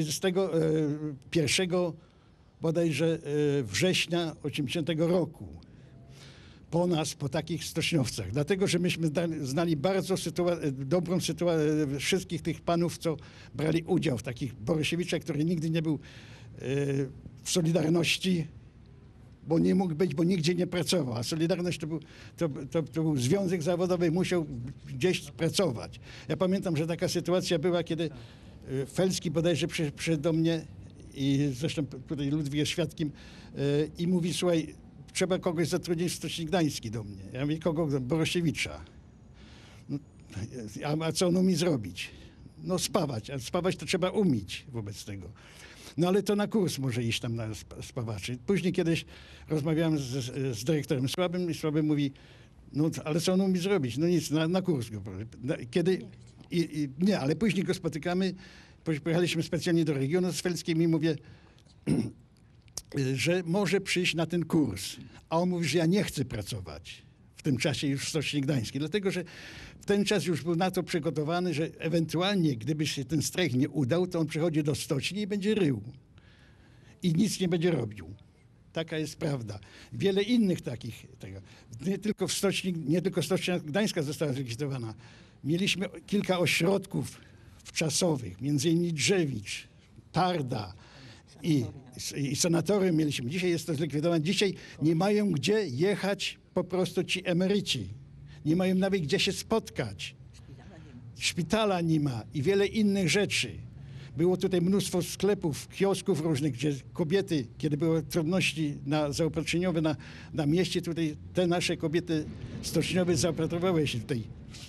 31 bodajże września 80 roku. Po nas, po takich stoczniowcach. Dlatego, że myśmy znali bardzo dobrą sytuację wszystkich tych panów, co brali udział w takich. Borysiewiczach, który nigdy nie był w Solidarności, bo nie mógł być, bo nigdzie nie pracował. A Solidarność to był związek zawodowy, musiał gdzieś pracować. Ja pamiętam, że taka sytuacja była, kiedy Felski bodajże przyszedł do mnie i zresztą tutaj Ludwik jest świadkiem i mówi, słuchaj, trzeba kogoś zatrudnić w Stoczni Gdańskiej do mnie. Ja mówię, kogo? Borosiewicza. No, a co on umie zrobić? No spawać, a spawać to trzeba umieć wobec tego. No ale to na kurs może iść tam na spawaczy. Później kiedyś rozmawiałem z dyrektorem Słabym i Słaby mówi, no ale co on umie zrobić? No nic, na kurs go. Kiedy? Nie, ale później go spotykamy. Pojechaliśmy specjalnie do regionu z Felskim i mówię, że może przyjść na ten kurs. A on mówi, że ja nie chcę pracować w tym czasie już w Stoczni Gdańskiej, dlatego że w ten czas już był na to przygotowany, że ewentualnie, gdyby się ten strajk nie udał, to on przychodzi do stoczni i będzie rył. I nic nie będzie robił. Taka jest prawda. Wiele innych takich. Nie tylko Stocznia Gdańska została zlikwidowana. Mieliśmy kilka ośrodków wczasowych, między innymi Drzewicz, Tarda i sanatorium mieliśmy. Dzisiaj jest to zlikwidowane. Dzisiaj nie mają gdzie jechać po prostu ci emeryci. Nie mają nawet gdzie się spotkać. Szpitala nie ma i wiele innych rzeczy. Było tutaj mnóstwo sklepów, kiosków różnych, gdzie kobiety, kiedy były trudności zaopatrzeniowe na mieście, tutaj te nasze kobiety stoczniowe zaopatrowały się tutaj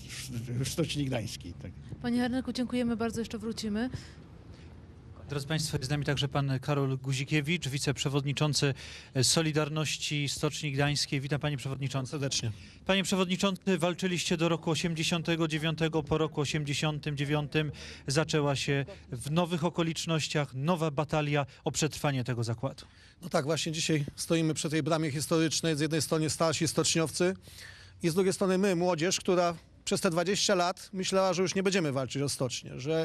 w Stoczni Gdańskiej. Tak. Panie Henryku, dziękujemy bardzo, jeszcze wrócimy. Drodzy Państwo, jest z nami także pan Karol Guzikiewicz, wiceprzewodniczący Solidarności Stoczni Gdańskiej. Witam panie przewodniczący. Serdecznie. Panie przewodniczący, walczyliście do roku 89. Po roku 89 zaczęła się w nowych okolicznościach nowa batalia o przetrwanie tego zakładu. No tak, właśnie dzisiaj stoimy przy tej bramie historycznej. Z jednej strony starsi stoczniowcy i z drugiej strony my, młodzież, która przez te 20 lat myślała, że już nie będziemy walczyć o stocznię, że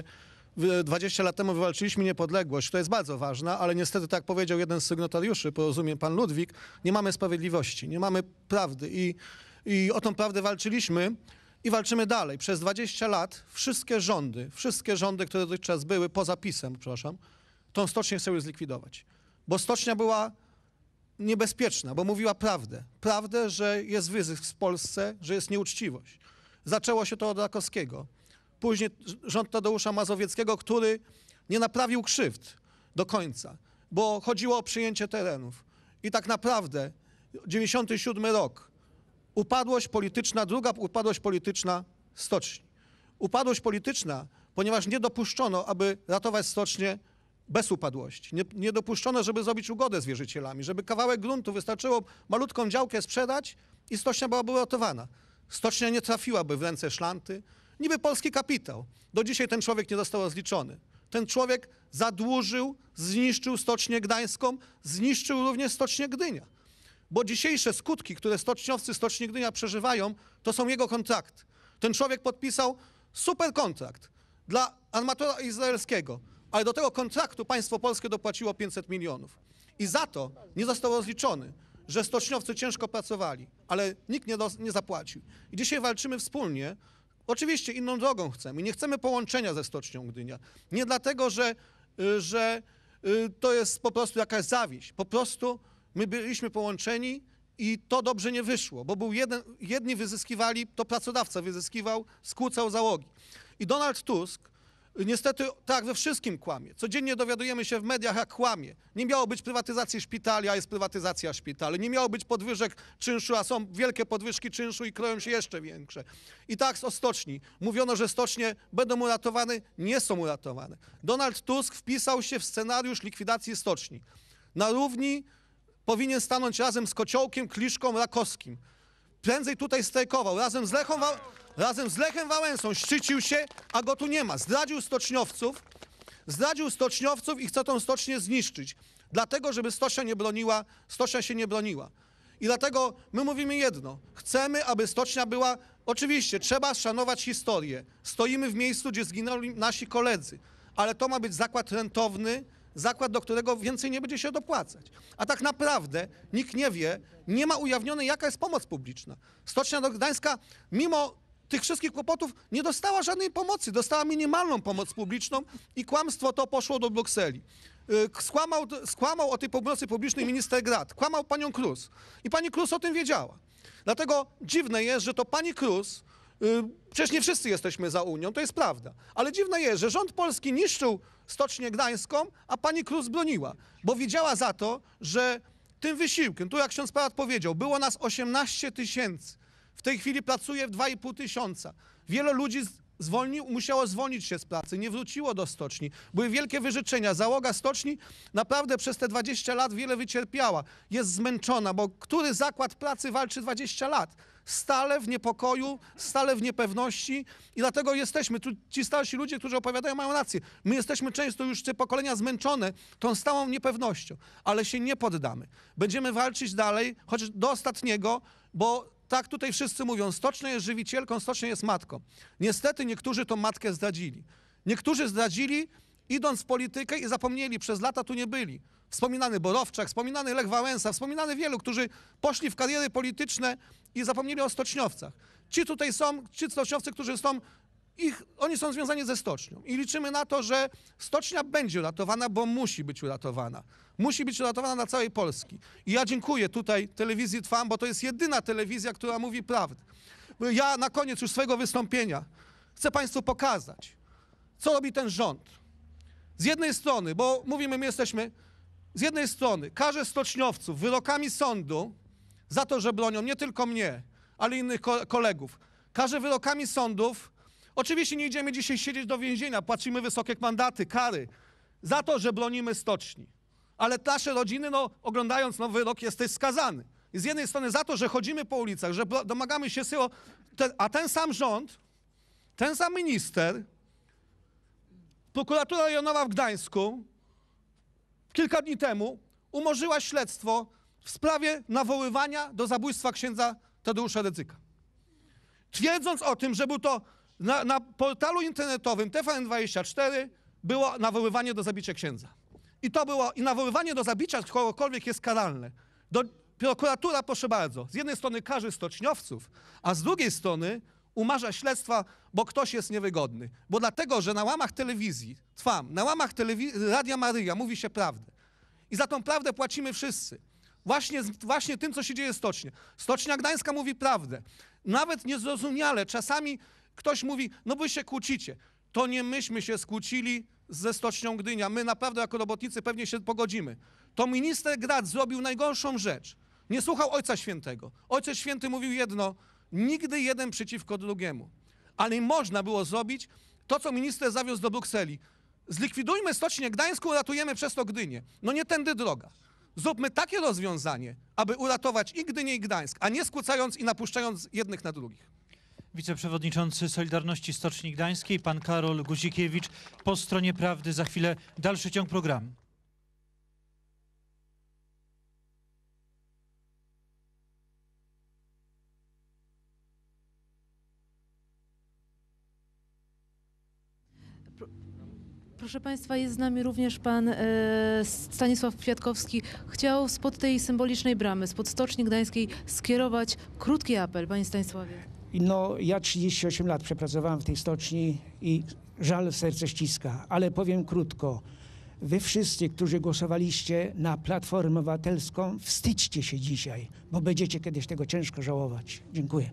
20 lat temu wywalczyliśmy niepodległość, to jest bardzo ważna, ale niestety, tak jak powiedział jeden z sygnatariuszy, porozumiem pan Ludwik, nie mamy sprawiedliwości, nie mamy prawdy i o tą prawdę walczyliśmy i walczymy dalej. Przez 20 lat wszystkie rządy, które dotychczas były, poza PiS-em, przepraszam, tą stocznię chcemy zlikwidować. Bo stocznia była niebezpieczna, bo mówiła prawdę. Prawdę, że jest wyzysk w Polsce, że jest nieuczciwość. Zaczęło się to od Rakowskiego. Później rząd Tadeusza Mazowieckiego, który nie naprawił krzywd do końca, bo chodziło o przyjęcie terenów. I tak naprawdę 97 rok, upadłość polityczna, druga upadłość polityczna stoczni. Upadłość polityczna, ponieważ nie dopuszczono, aby ratować stocznię bez upadłości. Nie dopuszczono, żeby zrobić ugodę z wierzycielami, żeby kawałek gruntu wystarczyło malutką działkę sprzedać i stocznia byłaby ratowana. Stocznia nie trafiłaby w ręce szlanty. Niby polski kapitał. Do dzisiaj ten człowiek nie został rozliczony. Ten człowiek zadłużył, zniszczył Stocznię Gdańską, zniszczył również Stocznię Gdynia. Bo dzisiejsze skutki, które stoczniowcy Stoczni Gdynia przeżywają, to są jego kontrakty. Ten człowiek podpisał super kontrakt dla armatora izraelskiego, ale do tego kontraktu państwo polskie dopłaciło 500 milionów. I za to nie został rozliczony. że stoczniowcy ciężko pracowali, ale nikt nie zapłacił. I dzisiaj walczymy wspólnie. Oczywiście inną drogą chcemy. Nie chcemy połączenia ze Stocznią Gdynia. Nie dlatego, że to jest po prostu jakaś zawiść. Po prostu my byliśmy połączeni i to dobrze nie wyszło, bo jedni wyzyskiwali, to pracodawca wyzyskiwał, skłócał załogi. I Donald Tusk niestety tak we wszystkim kłamie. Codziennie dowiadujemy się w mediach, jak kłamie. Nie miało być prywatyzacji szpitali, a jest prywatyzacja szpitali. Nie miało być podwyżek czynszu, a są wielkie podwyżki czynszu i kroją się jeszcze większe. I tak o stoczni. Mówiono, że stocznie będą uratowane, nie są uratowane. Donald Tusk wpisał się w scenariusz likwidacji stoczni. Na równi powinien stanąć razem z Kociołkiem, Kliszką, Rakowskim. Prędzej tutaj strajkował, razem z Lechem Wałęsą szczycił się, a go tu nie ma. Zdradził stoczniowców i chce tą stocznię zniszczyć. Dlatego, żeby stocznia się nie broniła. I dlatego my mówimy jedno. Chcemy, aby stocznia była... Oczywiście, trzeba szanować historię. Stoimy w miejscu, gdzie zginęli nasi koledzy. Ale to ma być zakład rentowny, zakład, do którego więcej nie będzie się dopłacać. A tak naprawdę nikt nie wie, nie ma ujawnionej, jaka jest pomoc publiczna. Stocznia Gdańska, mimo tych wszystkich kłopotów, nie dostała żadnej pomocy. Dostała minimalną pomoc publiczną i kłamstwo to poszło do Brukseli. Skłamał o tej pomocy publicznej minister Grad, kłamał panią Krus. I pani Krus o tym wiedziała. Dlatego dziwne jest, że to pani Krus, przecież nie wszyscy jesteśmy za Unią, to jest prawda, ale dziwne jest, że rząd polski niszczył Stocznię Gdańską, a pani Krus broniła, bo widziała za to, że tym wysiłkiem, tu jak ksiądz Parat powiedział, było nas 18 000. W tej chwili pracuje w 2,5 tysiąca. Wiele ludzi musiało zwolnić się z pracy, nie wróciło do stoczni. Były wielkie wyrzeczenia. Załoga stoczni naprawdę przez te 20 lat wiele wycierpiała. Jest zmęczona, bo który zakład pracy walczy 20 lat? Stale w niepokoju, stale w niepewności i dlatego jesteśmy, tu ci starsi ludzie, którzy opowiadają, mają rację. My jesteśmy często już te pokolenia zmęczone tą stałą niepewnością, ale się nie poddamy. Będziemy walczyć dalej, choć do ostatniego, bo tak tutaj wszyscy mówią, stocznia jest żywicielką, stocznia jest matką. Niestety niektórzy tą matkę zdradzili. Niektórzy zdradzili, idąc w politykę i zapomnieli, przez lata tu nie byli. Wspominany Borowczak, wspominany Lech Wałęsa, wspominany wielu, którzy poszli w kariery polityczne i zapomnieli o stoczniowcach. Ci tutaj są, ci stoczniowcy, którzy są, oni są związani ze stocznią. I liczymy na to, że stocznia będzie uratowana, bo musi być uratowana. Musi być uratowana na całej Polski. I ja dziękuję tutaj telewizji Trwam, bo to jest jedyna telewizja, która mówi prawdę. Ja na koniec już swojego wystąpienia chcę państwu pokazać, co robi ten rząd. Z jednej strony, bo mówimy, my jesteśmy, z jednej strony karze stoczniowców wyrokami sądu za to, że bronią nie tylko mnie, ale innych kolegów. Karze wyrokami sądów. Oczywiście nie idziemy dzisiaj siedzieć do więzienia, płacimy wysokie mandaty, kary za to, że bronimy stoczni. Ale nasze rodziny, oglądając wyrok, jesteś skazany. I z jednej strony za to, że chodzimy po ulicach, że domagamy się a ten sam rząd, ten sam minister, prokuratura rejonowa w Gdańsku kilka dni temu umorzyła śledztwo w sprawie nawoływania do zabójstwa księdza Tadeusza Rydzyka. Twierdząc o tym, że był to na portalu internetowym TVN24 było nawoływanie do zabicia księdza. I nawoływanie do zabicia kogokolwiek jest karalne. Prokuratura, proszę bardzo, z jednej strony każe stoczniowców, a z drugiej strony umarza śledztwa, bo ktoś jest niewygodny. Bo dlatego, że na łamach telewizji Trwam, na łamach Radia Maryja mówi się prawdę. I za tą prawdę płacimy wszyscy. Właśnie tym, co się dzieje w Stocznie. Stocznia Gdańska mówi prawdę. Nawet niezrozumiale. Czasami ktoś mówi, no wy się kłócicie. To nie myśmy się skłócili ze Stocznią Gdynia. My naprawdę jako robotnicy pewnie się pogodzimy. To minister Grad zrobił najgorszą rzecz. Nie słuchał Ojca Świętego. Ojciec Święty mówił jedno, nigdy jeden przeciwko drugiemu. Ale można było zrobić to, co minister zawiózł do Brukseli. Zlikwidujmy Stocznię Gdańską, uratujemy przez to Gdynię. No nie tędy droga. Zróbmy takie rozwiązanie, aby uratować i Gdynię, i Gdańsk, a nie skłócając i napuszczając jednych na drugich. Wiceprzewodniczący Solidarności Stoczni Gdańskiej, pan Karol Guzikiewicz, po stronie prawdy. Za chwilę dalszy ciąg programu. Proszę Państwa, jest z nami również pan Stanisław Kwiatkowski. Chciał spod tej symbolicznej bramy, spod Stoczni Gdańskiej skierować krótki apel. Panie Stanisławie. No, ja 38 lat przepracowałem w tej stoczni i żal w serce ściska, ale powiem krótko. Wy wszyscy, którzy głosowaliście na Platformę Obywatelską, wstydźcie się dzisiaj, bo będziecie kiedyś tego ciężko żałować. Dziękuję.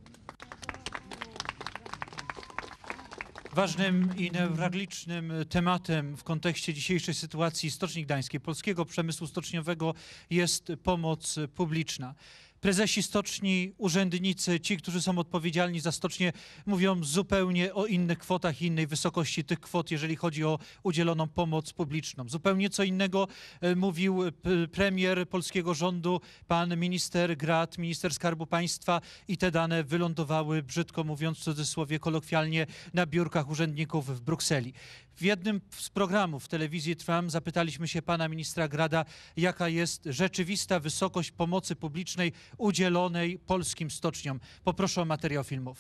Ważnym i newralgicznym tematem w kontekście dzisiejszej sytuacji Stoczni Gdańskiej, polskiego przemysłu stoczniowego jest pomoc publiczna. Prezesi stoczni, urzędnicy, ci, którzy są odpowiedzialni za stocznię, mówią zupełnie o innych kwotach i innej wysokości tych kwot, jeżeli chodzi o udzieloną pomoc publiczną. Zupełnie co innego mówił premier polskiego rządu, pan minister Grad, minister Skarbu Państwa i te dane wylądowały, brzydko mówiąc w cudzysłowie, kolokwialnie, na biurkach urzędników w Brukseli. W jednym z programów telewizji Trwam zapytaliśmy się pana ministra Grada, jaka jest rzeczywista wysokość pomocy publicznej udzielonej polskim stoczniom. Poproszę o materiał filmowy.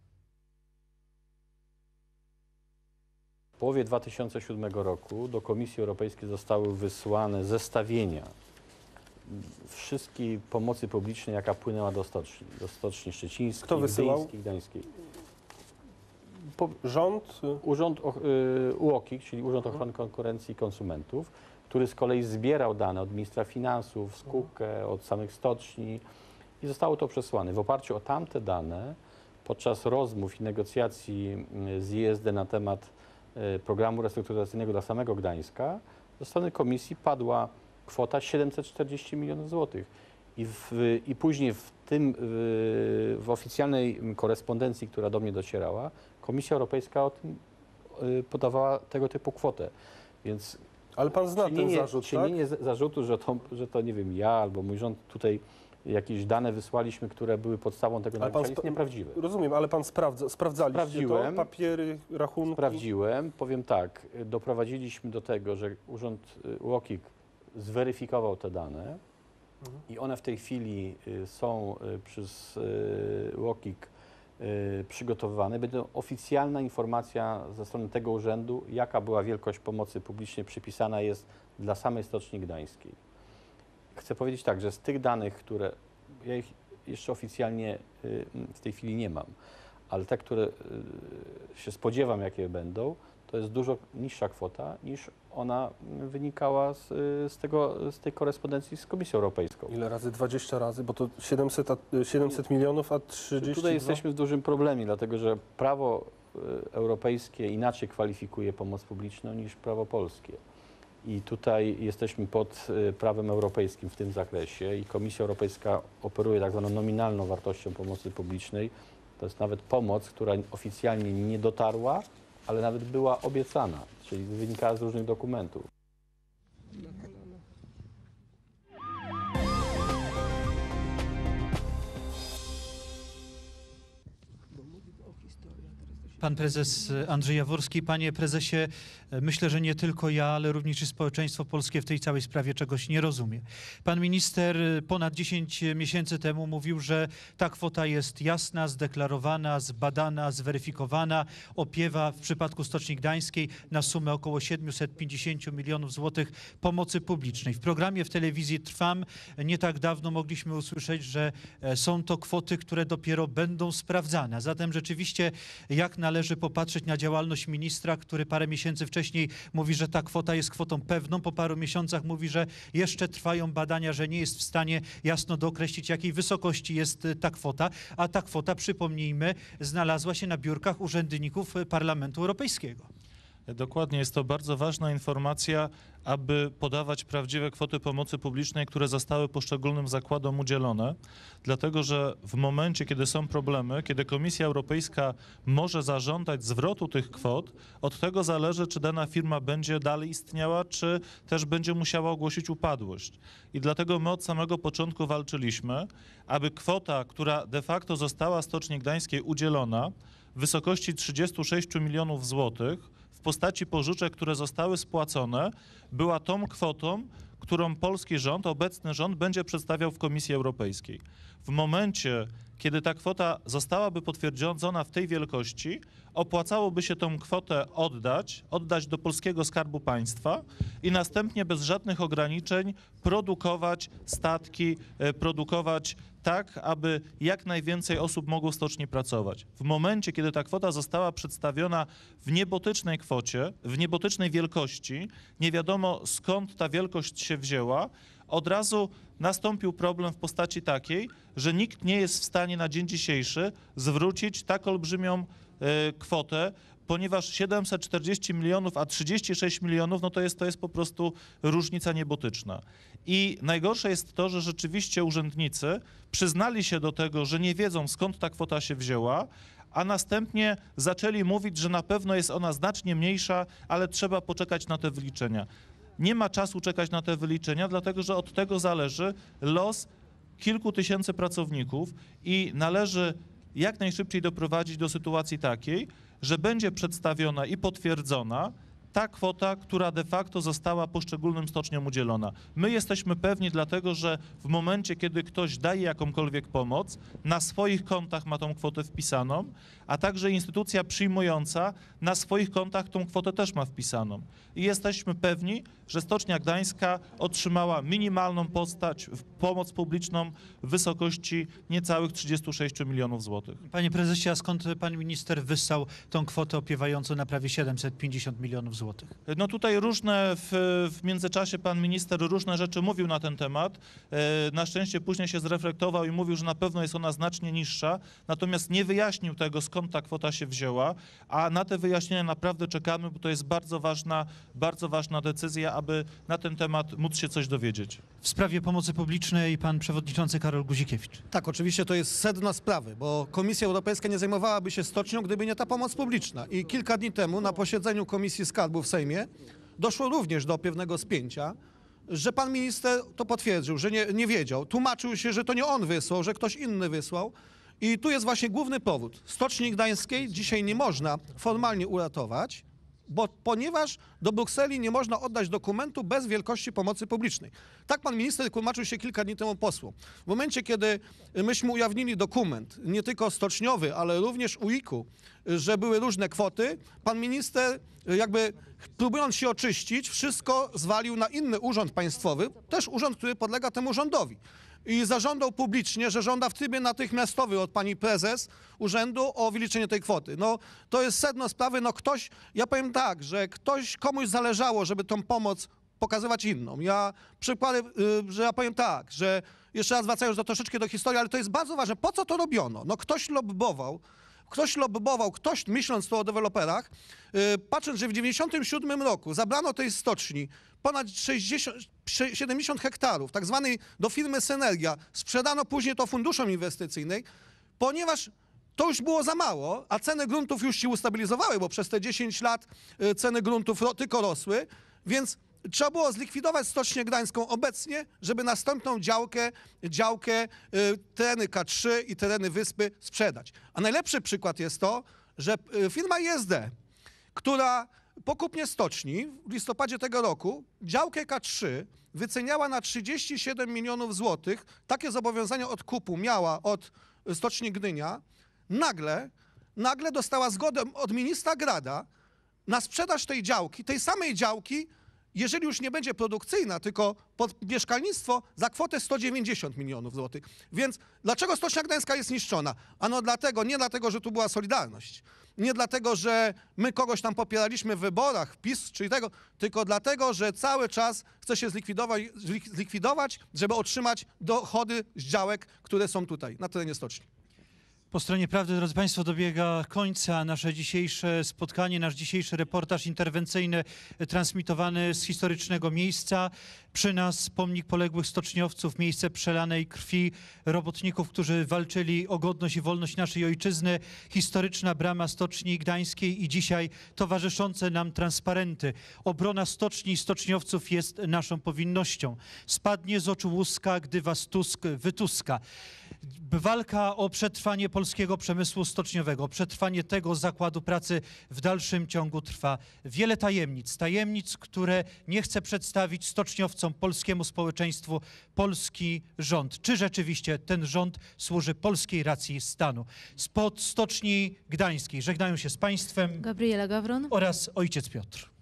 W połowie 2007 roku do Komisji Europejskiej zostały wysłane zestawienia wszystkiej pomocy publicznej, jaka płynęła do stoczni szczecińskiej, Kto wysyłał? Gdyńskiej, Gdańskiej. Rząd? Urząd UOKiK, czyli Urząd Ochrony Konkurencji i Konsumentów, który z kolei zbierał dane od ministra finansów, z KUKE, od samych stoczni i zostało to przesłane. W oparciu o tamte dane podczas rozmów i negocjacji z ISD na temat programu restrukturyzacyjnego dla samego Gdańska ze strony Komisji padła kwota 740 milionów złotych. I później w oficjalnej korespondencji, która do mnie docierała, Komisja Europejska o tym podawała tego typu kwotę. Więc ale pan zna ten zarzut, czynienie zarzutu, że to nie wiem, ja albo mój rząd tutaj jakieś dane wysłaliśmy, które były podstawą tego narzędzia, jest nieprawdziwe. Rozumiem, ale pan sprawdzaliście to? Papiery, rachunki? Sprawdziłem. Powiem tak, doprowadziliśmy do tego, że Urząd UOKiK zweryfikował te dane i one w tej chwili są przez UOKiK przygotowywane. Będzie oficjalna informacja ze strony tego urzędu, jaka była wielkość pomocy publicznej przypisana jest dla samej Stoczni Gdańskiej. Chcę powiedzieć tak, że z tych danych, które ja ich jeszcze oficjalnie w tej chwili nie mam, ale te, które się spodziewam, jakie będą, to jest dużo niższa kwota niż ona wynikała z tej korespondencji z Komisją Europejską. Ile razy? 20 razy? Bo to 700 milionów, a 32? Tutaj jesteśmy w dużym problemie, dlatego że prawo europejskie inaczej kwalifikuje pomoc publiczną niż prawo polskie. I tutaj jesteśmy pod prawem europejskim w tym zakresie i Komisja Europejska operuje tak zwaną nominalną wartością pomocy publicznej. To jest nawet pomoc, która oficjalnie nie dotarła, ale nawet była obiecana, czyli wynikała z różnych dokumentów. Pan prezes Andrzej Jaworski. Panie prezesie, myślę, że nie tylko ja, ale również i społeczeństwo polskie w tej całej sprawie czegoś nie rozumie. Pan minister ponad 10 miesięcy temu mówił, że ta kwota jest jasna, zdeklarowana, zbadana, zweryfikowana, opiewa w przypadku Stoczni Gdańskiej na sumę około 750 milionów złotych pomocy publicznej. W programie w telewizji Trwam nie tak dawno mogliśmy usłyszeć, że są to kwoty, które dopiero będą sprawdzane. A zatem rzeczywiście jak należy popatrzeć na działalność ministra, który parę miesięcy wcześniej mówi, że ta kwota jest kwotą pewną, po paru miesiącach mówi, że jeszcze trwają badania, że nie jest w stanie jasno dookreślić, jakiej wysokości jest ta kwota, a ta kwota, przypomnijmy, znalazła się na biurkach urzędników Parlamentu Europejskiego. Dokładnie, jest to bardzo ważna informacja, aby podawać prawdziwe kwoty pomocy publicznej, które zostały poszczególnym zakładom udzielone, dlatego że w momencie, kiedy są problemy, kiedy Komisja Europejska może zażądać zwrotu tych kwot, od tego zależy, czy dana firma będzie dalej istniała, czy też będzie musiała ogłosić upadłość. I dlatego my od samego początku walczyliśmy, aby kwota, która de facto została Stoczni Gdańskiej udzielona w wysokości 36 milionów złotych, w postaci pożyczek, które zostały spłacone, była tą kwotą, którą polski rząd, obecny rząd będzie przedstawiał w Komisji Europejskiej. W momencie, kiedy ta kwota zostałaby potwierdzona w tej wielkości, opłacałoby się tą kwotę oddać do polskiego Skarbu Państwa i następnie bez żadnych ograniczeń produkować statki, produkować tak, aby jak najwięcej osób mogło w stoczni pracować. W momencie, kiedy ta kwota została przedstawiona w niebotycznej kwocie, w niebotycznej wielkości, nie wiadomo skąd ta wielkość się wzięła, od razu nastąpił problem w postaci takiej, że nikt nie jest w stanie na dzień dzisiejszy zwrócić tak olbrzymią kwotę, ponieważ 740 milionów, a 36 milionów, no to jest po prostu różnica niebotyczna. I najgorsze jest to, że rzeczywiście urzędnicy przyznali się do tego, że nie wiedzą skąd ta kwota się wzięła, a następnie zaczęli mówić, że na pewno jest ona znacznie mniejsza, ale trzeba poczekać na te wyliczenia. Nie ma czasu czekać na te wyliczenia, dlatego że od tego zależy los kilku tysięcy pracowników i należy jak najszybciej doprowadzić do sytuacji takiej, że będzie przedstawiona i potwierdzona ta kwota, która de facto została poszczególnym stoczniom udzielona. My jesteśmy pewni dlatego, że w momencie, kiedy ktoś daje jakąkolwiek pomoc, na swoich kontach ma tą kwotę wpisaną, a także instytucja przyjmująca na swoich kontach tą kwotę też ma wpisaną. I jesteśmy pewni, że Stocznia Gdańska otrzymała minimalną pomoc publiczną w wysokości niecałych 36 milionów złotych. Panie prezesie, a skąd pan minister wyssał tą kwotę opiewającą na prawie 750 milionów złotych? No tutaj w międzyczasie pan minister różne rzeczy mówił na ten temat. Na szczęście później się zreflektował i mówił, że na pewno jest ona znacznie niższa, natomiast nie wyjaśnił tego, skąd ta kwota się wzięła, a na te wyjaśnienia naprawdę czekamy, bo to jest bardzo ważna decyzja, aby na ten temat móc się coś dowiedzieć. W sprawie pomocy publicznej pan przewodniczący Karol Guzikiewicz. Tak, oczywiście to jest sedno sprawy, bo Komisja Europejska nie zajmowałaby się stocznią, gdyby nie ta pomoc publiczna. I kilka dni temu na posiedzeniu Komisji Skarbu w Sejmie doszło również do pewnego spięcia, że pan minister to potwierdził, że nie wiedział. Tłumaczył się, że to nie on wysłał, że ktoś inny wysłał. I tu jest właśnie główny powód. Stoczni Gdańskiej dzisiaj nie można formalnie uratować, ponieważ do Brukseli nie można oddać dokumentu bez wielkości pomocy publicznej. Tak pan minister tłumaczył się kilka dni temu posłom. W momencie, kiedy myśmy ujawnili dokument, nie tylko stoczniowy, ale również UIK-u, że były różne kwoty, pan minister jakby próbując się oczyścić, wszystko zwalił na inny urząd państwowy, też urząd, który podlega temu rządowi. I zażądał publicznie, że żąda w trybie natychmiastowym od pani prezes urzędu o wyliczenie tej kwoty. No to jest sedno sprawy, no ja powiem tak, że komuś zależało, żeby tą pomoc pokazywać inną. Ja powiem tak, że jeszcze raz wracając troszeczkę do historii, ale to jest bardzo ważne. Po co to robiono? No ktoś lobbował, ktoś myśląc tu o deweloperach, patrząc, że w 1997 roku zabrano tej stoczni ponad 70 hektarów, tak zwanej do firmy Synergia, sprzedano później to funduszom inwestycyjnym, ponieważ to już było za mało, a ceny gruntów już się ustabilizowały, bo przez te 10 lat ceny gruntów tylko rosły, więc trzeba było zlikwidować Stocznię Gdańską obecnie, żeby następną działkę tereny K3 i tereny Wyspy sprzedać. A najlepszy przykład jest to, że firma ISD, która po kupnie stoczni w listopadzie tego roku działkę K3 wyceniała na 37 milionów złotych, takie zobowiązania odkupu miała od Stoczni Gdynia, nagle dostała zgodę od ministra Grada na sprzedaż tej działki, tej samej działki, jeżeli już nie będzie produkcyjna, tylko pod mieszkalnictwo, za kwotę 190 milionów złotych. Więc dlaczego Stocznia Gdańska jest niszczona? Ano nie dlatego, że tu była Solidarność, nie dlatego, że my kogoś tam popieraliśmy w wyborach, PiS, czyli tylko dlatego, że cały czas chce się zlikwidować, żeby otrzymać dochody z działek, które są tutaj, na terenie stoczni. Po stronie prawdy, drodzy Państwo, dobiega końca nasze dzisiejsze spotkanie, nasz dzisiejszy reportaż interwencyjny transmitowany z historycznego miejsca. Przy nas pomnik poległych stoczniowców, miejsce przelanej krwi robotników, którzy walczyli o godność i wolność naszej ojczyzny, historyczna brama Stoczni Gdańskiej i dzisiaj towarzyszące nam transparenty. Obrona stoczni i stoczniowców jest naszą powinnością. Spadnie z oczu łuska, gdy was Tusk wytuska. Walka o przetrwanie Polaków polskiego przemysłu stoczniowego, przetrwanie tego zakładu pracy w dalszym ciągu trwa wiele tajemnic, które nie chce przedstawić stoczniowcom, polskiemu społeczeństwu polski rząd. Czy rzeczywiście ten rząd służy polskiej racji stanu? Spod Stoczni Gdańskiej żegnają się z państwem Gabriela Gawron oraz ojciec Piotr.